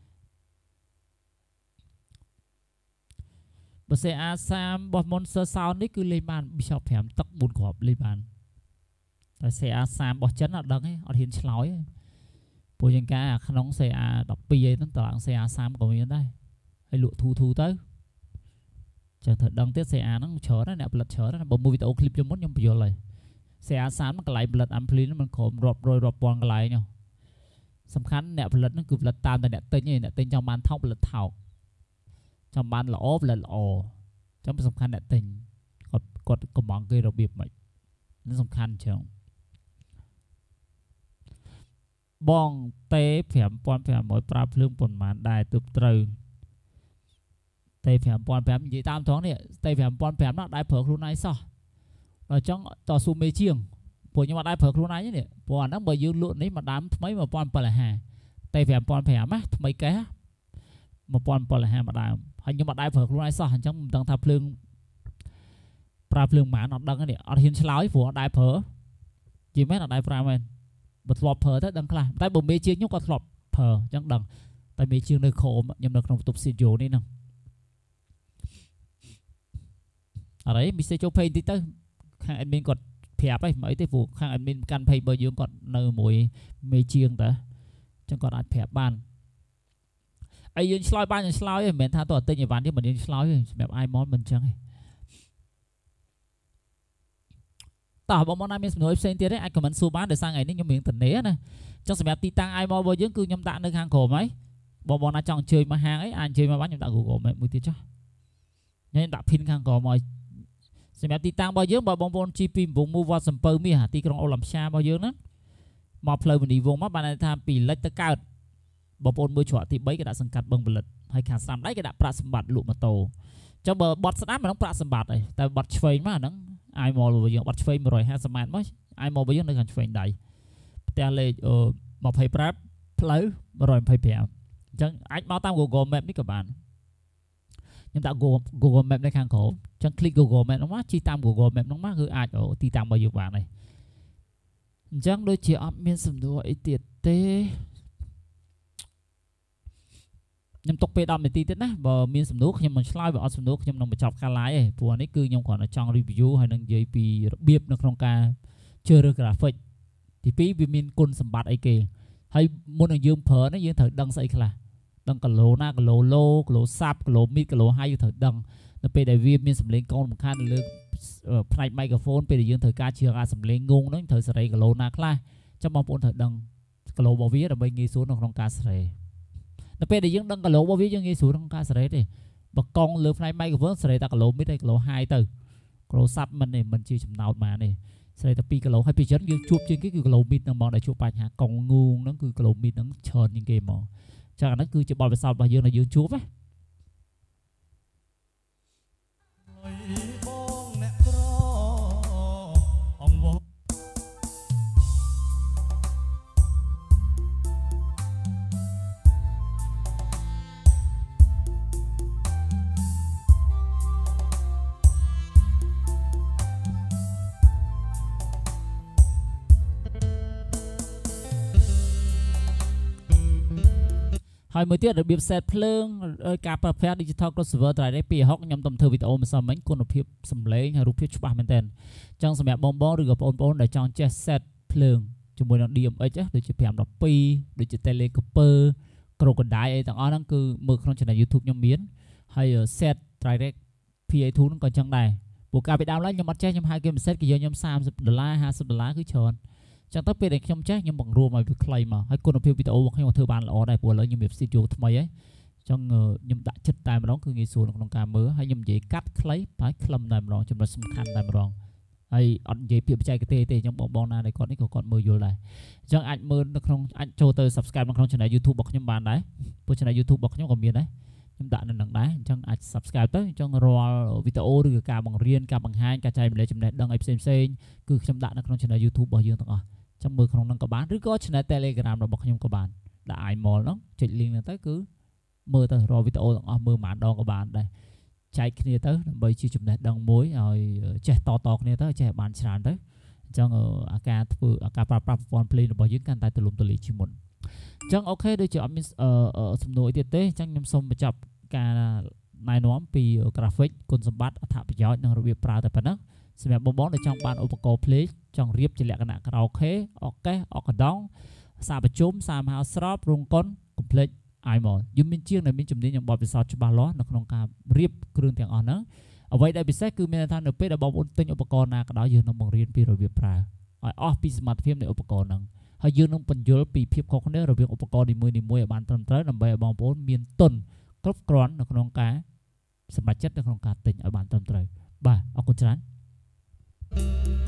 [SPEAKER 1] បើ xê a សាមរបស់ Monster Sound នេះគឺលេងបាន Bishop ប្រាំទឹកបួនគ្រាប់លេងបានតែ xê a សាមរបស់ចិនអត់ដឹងទេអត់ហ៊ានឆ្លើយទេព្រោះយ៉ាងកាក្នុង xê a ដប់ពីរអីហ្នឹងតើ xê a សាមក៏មានដែរហើយលក់ធូធូទៅចឹងត្រូវដឹងទៀត xê a ហ្នឹងច្រើនណាស់អ្នកផលិតច្រើនណាស់បើមួយវីដេអូឃ្លីបខ្ញុំមុនខ្ញុំបញ្យល់ហើយ xê a សាមហ្នឹងកន្លែងផលិត ampli ហ្នឹងมันក្រុមរាប់រយរាប់ពាន់កន្លែងសំខាន់អ្នកផលិតហ្នឹងគឺផលិតតាមតែអ្នកទិញឯងអ្នកទិញចង់បានថោកផលិតថោកចង់បានល្អផលិតល្អចឹងសំខាន់អ្នកទិញគាត់គាត់កំងគេរបៀបម៉េចនេះសំខាន់ចឹងបងតេប្រាំពាន់ប្រាំរយប្រើភ្លើងប៉ុន្មានដែរទើបត្រូវតេប្រាំពាន់ប្រាំនិយាយតាមត្រង់នេះតេប្រាំពាន់ប្រាំនោះដែរប្រើខ្លួនឯងសោះដល់ចង់តស៊ូមេជាងពួកខ្ញុំអត់ដែរប្រើខ្លួនឯងទេព្រោះអាហ្នឹងបើយើងលក់នេះមួយដើមថ្មីmột nghìn bảy trămห้mươiតេប្រាំពាន់ប្រាំណាថ្មីកេះmột nghìn bảy trămห้mươiមួយដើមហើយខ្ញុំអត់ដែរប្រើខ្លួនឯងសោះអញ្ចឹងមិនដឹងថាភ្លើងប្រើភ្លើងប៉ុន្មានអត់ដឹងទេអត់ហ៊ានឆ្លើយព្រោះអត់ដែរប្រើនិយាយមែនអត់ដែរប្រើមែនបើធ្លាប់ប្រើទៅដឹងខ្លះតែបើមេជាងខ្ញុំក៏ធ្លាប់ប្រើអញ្ចឹងដឹងតែមេជាងនៅក្រោមខ្ញុំនៅក្នុងបន្ទប់ studio នេះហ្នឹងអរេមីសេចូលពេញតិចទៅខាង admin គាត់ប្រាប់ហ្នឹងមិនអីទេព្រោះខាង admin កាន់ភ័យបើយើងគាត់នៅមួយមេជាងតើអញ្ចឹងគាត់អាចប្រាប់បានអីយើងឆ្លើយបានយើងឆ្លើយទេមិនមែនថាតើទិញអីវ៉ាន់ទេមិនយើងឆ្លើយទេសម្រាប់ iMon មិនអញ្ចឹងទេតើបងប្អូនណាមានសំណួរផ្សេងទៀតទេអាច comment សួរបានដោយសារថ្ងៃនេះខ្ញុំមានតនេណាអញ្ចឹងសម្រាប់ទីតាំង iMon របស់យើងគឺខ្ញុំដាក់នៅខាងក្រោមហើយបងប្អូនណាចង់អញ្ជើញមកហាងអីអាចអញ្ជើញមកបានខ្ញុំដាក់ Google Map មួយទៀតចុះខ្ញុំដាក់ pin ខាងក្រោមឲ្យសម្រាប់ទីតាំងរបស់យើងបើបងប្អូនជីពីកំពង់មូលវត្តសំពៅមាសទីក្រុងអូឡ াম ផ្សារបស់យើងហ្នឹងមកផ្លូវមនីវងមកបានថាពីលិចទៅកើតបងប្អូនមើលច្រកទីបីគេដាក់សង្កាត់បឹងផលិតហើយខាងស្ដាំដៃគេដាក់ប្រាក់សម្បត្តិលក់ម៉ូតូអញ្ចឹងបើបត់ស្ដាំមិនហ្នឹងប្រាក់សម្បត្តិហើយតែបត់ឆ្វេងមកហ្នឹង iMall របស់យើងបត់ឆ្វេងmột trăm hai mươiម៉ែត្រមក iMall របស់យើងនៅខាងឆ្វេងដៃផ្ទះលេខยี่สิบห้าផ្លូវmột trăm hai mươi lămអញ្ចឹងអាចមកតាម Google Map នេះក៏បានខ្ញុំដាក់ Google Map នៅខាងក្រោមអញ្ចឹង click Google Map ហ្នឹងមកជិះតាម Google Map ហ្នឹងមកគឺអាចទីតាំងរបស់យើងបានហើយអញ្ចឹងដូចជាអត់មានសំណួរអីទៀតទេខ្ញុំទុកពេល10នាទីទៀតណាបើមានសំណួរខ្ញុំមិនឆ្លើយបើអត់សំណួរខ្ញុំនឹងបញ្ចប់ការ live ទេព្រោះនេះគឺខ្ញុំគ្រាន់តែចង់ review ហើយនឹងនិយាយពីរបៀបនៅក្នុងការជ្រើសរើស graphic ទីពីរវាមានគុណសម្បត្តិអីគេហើយមុននឹងយើងប្រើនេះយើងត្រូវដឹងស្អីខ្លះដឹងគីឡូណាគីឡូ low គីឡូ sub គីឡូ mid គីឡូ high យើងត្រូវដឹងនៅពេលដែលវាមានសម្លេងកូនសំខាន់នៅលើផ្នែក microphone ពេលដែលយើងត្រូវការជ្រើសរើសសម្លេងងងហ្នឹងត្រូវសេរីគីឡូណាខ្លះចាំបងប្អូនត្រូវដឹងគីឡូរបស់វាដើម្បីងាយស្រួលនៅក្នុងការសេរីនៅពេលដែលយើងដឹងគីឡូរបស់វាយើងងាយស្រួលក្នុងការសេរីទេបើកង់លើផ្នែក microphone សេរីតែគីឡូ mid ហើយគីឡូ high ទៅគីឡូ sub មិនទេមិនជាចំណោទបានទេសេរីតែពីរគីឡូហើយពីច្រើនយើងជួបជាងគេគឺគីឡូ mid ហ្នឹងហ្មងដែលជួបបញ្ហាកង់ងូងហ្នឹងគឺគីឡូ mid ហ្នឹងច្រើនជាងគេហ្មងចឹងអាហ្នឹងគឺជាបទពិសោធន៍របស់យើងដែលយើងជួបណាហើយមួយទៀតរបៀប set ភ្លើងការប្រើប្រាស់ digital crossover ត្រៃនេះពីហុកខ្ញុំតំធ្វើវីដេអូម្សិលមិញគុណភាពសំឡេងហើយរូបភាពច្បាស់មែនទែនអញ្ចឹងសម្រាប់បងបងឬក៏បងប្អូនដែលចង់ចេះ set ភ្លើងជាមួយនឹង đê em ích ដូចជាfive twelveដូចជា tele copper crocodile អីទាំងអស់ហ្នឹងគឺមើលក្នុង channel YouTube ខ្ញុំមានហើយ set direct พี เอ two ហ្នឹងក៏អញ្ចឹងដែរព្រោះការពីដើមឡើយខ្ញុំអត់ចេះខ្ញុំហៅគេមិន set គេយកខ្ញុំthirtyដុល្លារfiftyដុល្លារគឺច្រើនអញ្ចឹងទៅពេលដែលខ្ញុំចេះខ្ញុំបង្រួមឲ្យវាខ្លីមកហើយគុណភាពវីដេអូរបស់ខ្ញុំធ្វើបានល្អដែរព្រោះឥឡូវខ្ញុំមាន studio ថ្មីហើយអញ្ចឹងខ្ញុំដាក់ចិត្តតែម្ដងគឺងាយស្រួលក្នុងការមើលហើយខ្ញុំនិយាយកាត់ខ្លីហើយខ្លឹមតែម្ដងចំណុចសំខាន់តែម្ដងហើយអត់និយាយពាក្យបច្ចេកទេសទេអញ្ចឹងបងបងណាដែលគាត់នេះក៏គាត់មើលយល់ដែរអញ្ចឹងអាចមើលនៅក្នុងអាចចូលទៅ subscribe នៅក្នុង channel YouTube របស់ខ្ញុំបានដែរព្រោះ channel YouTube របស់ខ្ញុំក៏មានដែរខ្ញុំដាក់នៅនឹងដែរអញ្ចឹងអាច subscribe ទៅអញ្ចឹងរាល់វីដេអូឬក៏ការបង្រៀនការបង្ហាញការចែករំលែកចំណេះដឹងអីផ្សេងផ្សេងគឺខ្ញុំដាក់នៅក្នុង channel YouTube របស់យើងទាំងអស់អញ្ចឹងមើលក្នុងនឹងក៏បានឬក៏ channel Telegram របស់ខ្ញុំក៏បានដាក់ iMall ហ្នឹងចុច link ហ្នឹងទៅគឺមើលទៅរាល់វីដេអូទាំងអស់មើលមួយដងក៏បានដែរចែកគ្នាទៅដើម្បីជាចំណេះដឹងមួយឲ្យចេះតតគ្នាទៅចេះបានច្រើនទៅអញ្ចឹងអាការធ្វើអាការប្រើប្រាស់ប្រព័ន្ធ play របស់យើងកាន់តែទូលំទូលាយជាងមុនអញ្ចឹងអូខេដូចជាអត់មានសំណួរអីទៀតទេអញ្ចឹងខ្ញុំសូមបញ្ចប់ការណែនាំពី graphic គុណសម្បត្តិអត្ថប្រយោជន៍និងរបៀបប្រើតែប៉ុណ្ណឹងសម្រាប់បងបងដែលចង់បានឧបករណ៍ play ចង់រៀបជាលក្ខណៈ karaoke អកេសអកដងសារប្រជុំសារមហោស្រពរោងកុន complex iMall យើងមានជាងដែលមានជំនាញនិងបទពិសោធន៍ច្បាស់លាស់នៅក្នុងការរៀបគ្រឿងទាំងអស់ហ្នឹងអ្វីដែលពិសេសគឺមានថានៅពេលដែលបងប្អូនទិញឧបករណ៍ណាក៏ដោយយើងនឹងបង្រៀនពីរបៀបប្រើឲ្យអស់ពីសមត្ថភាពនៃឧបករណ៍ហ្នឹងហើយយើងនឹងបញ្យល់ពីភាពខុសគ្នារវាងឧបករណ៍នីមួយៗឲ្យបានត្រឹមត្រូវដើម្បីឲ្យបងប្អូនមានទុនគ្រប់គ្រាន់នៅក្នុងការសម្រេចចិត្តនៅក្នុងការទិញឲ្យបានត្រឹមត្រូវបាទអរគុណច្រើន